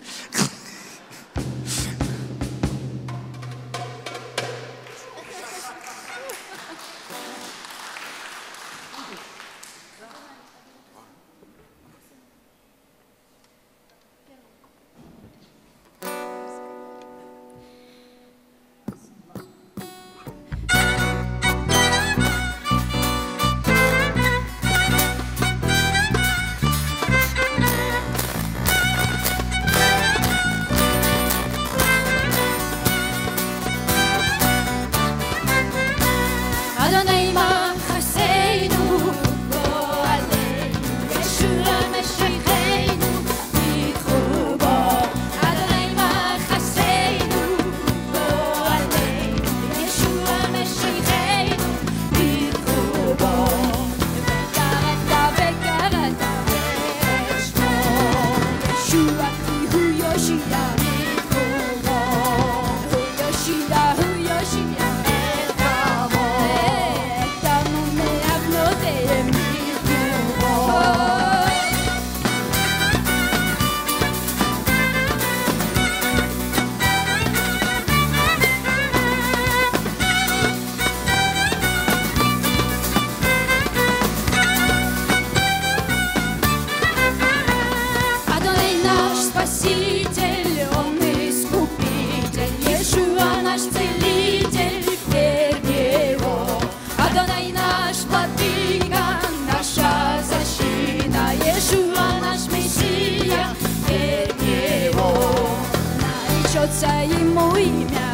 Ему имя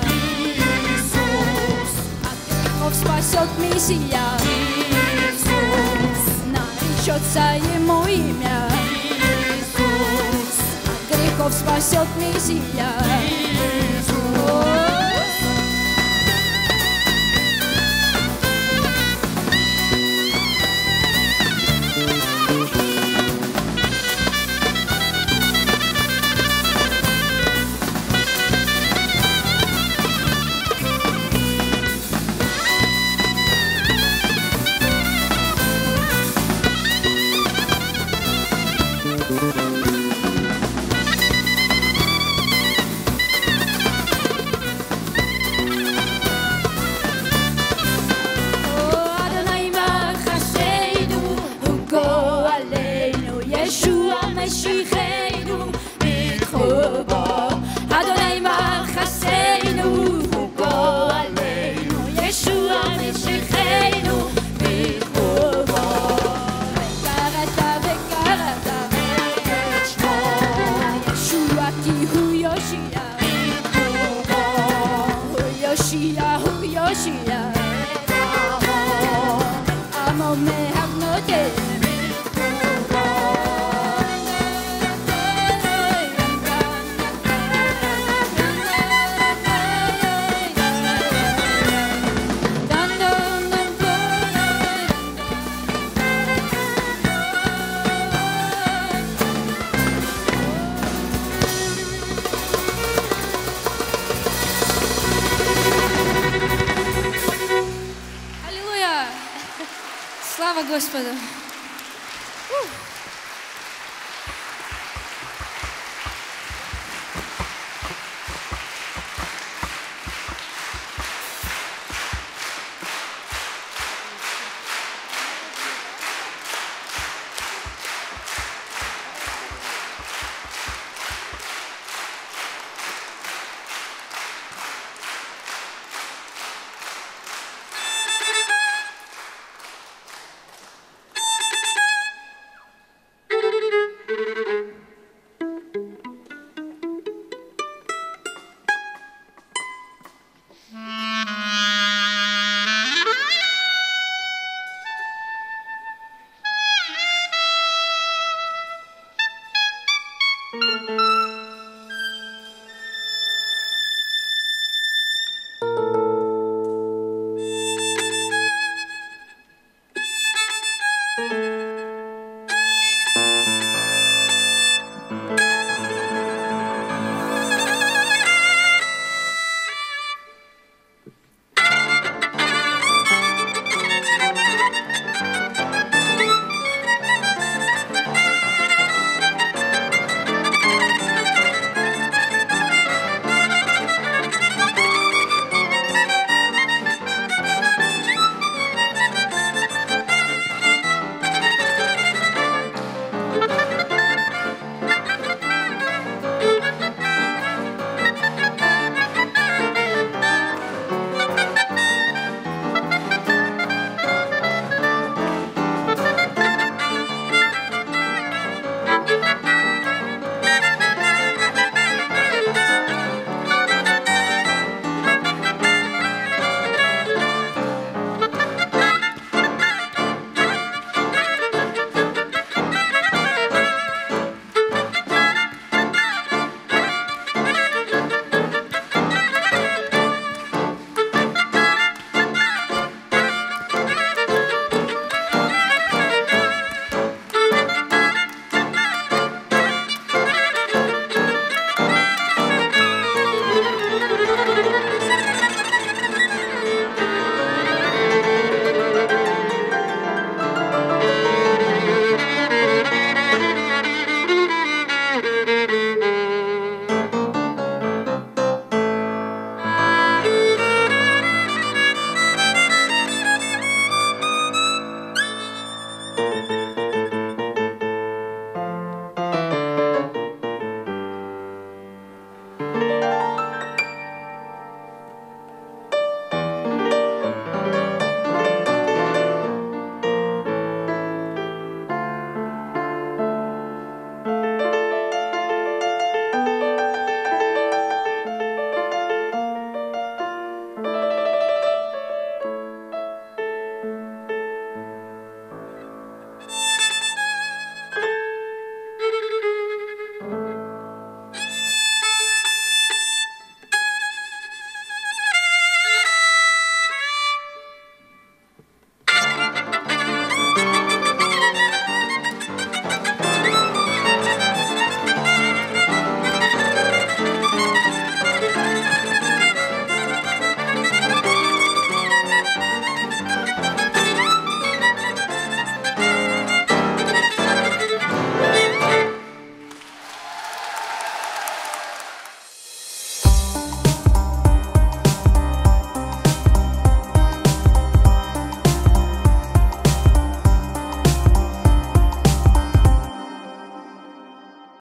Иисус, от грехов спасет Мессия Иисус, наречется Ему имя Иисус, от грехов спасет Мессия Иисус. me have no day. Аллилуйя! Слава Господу!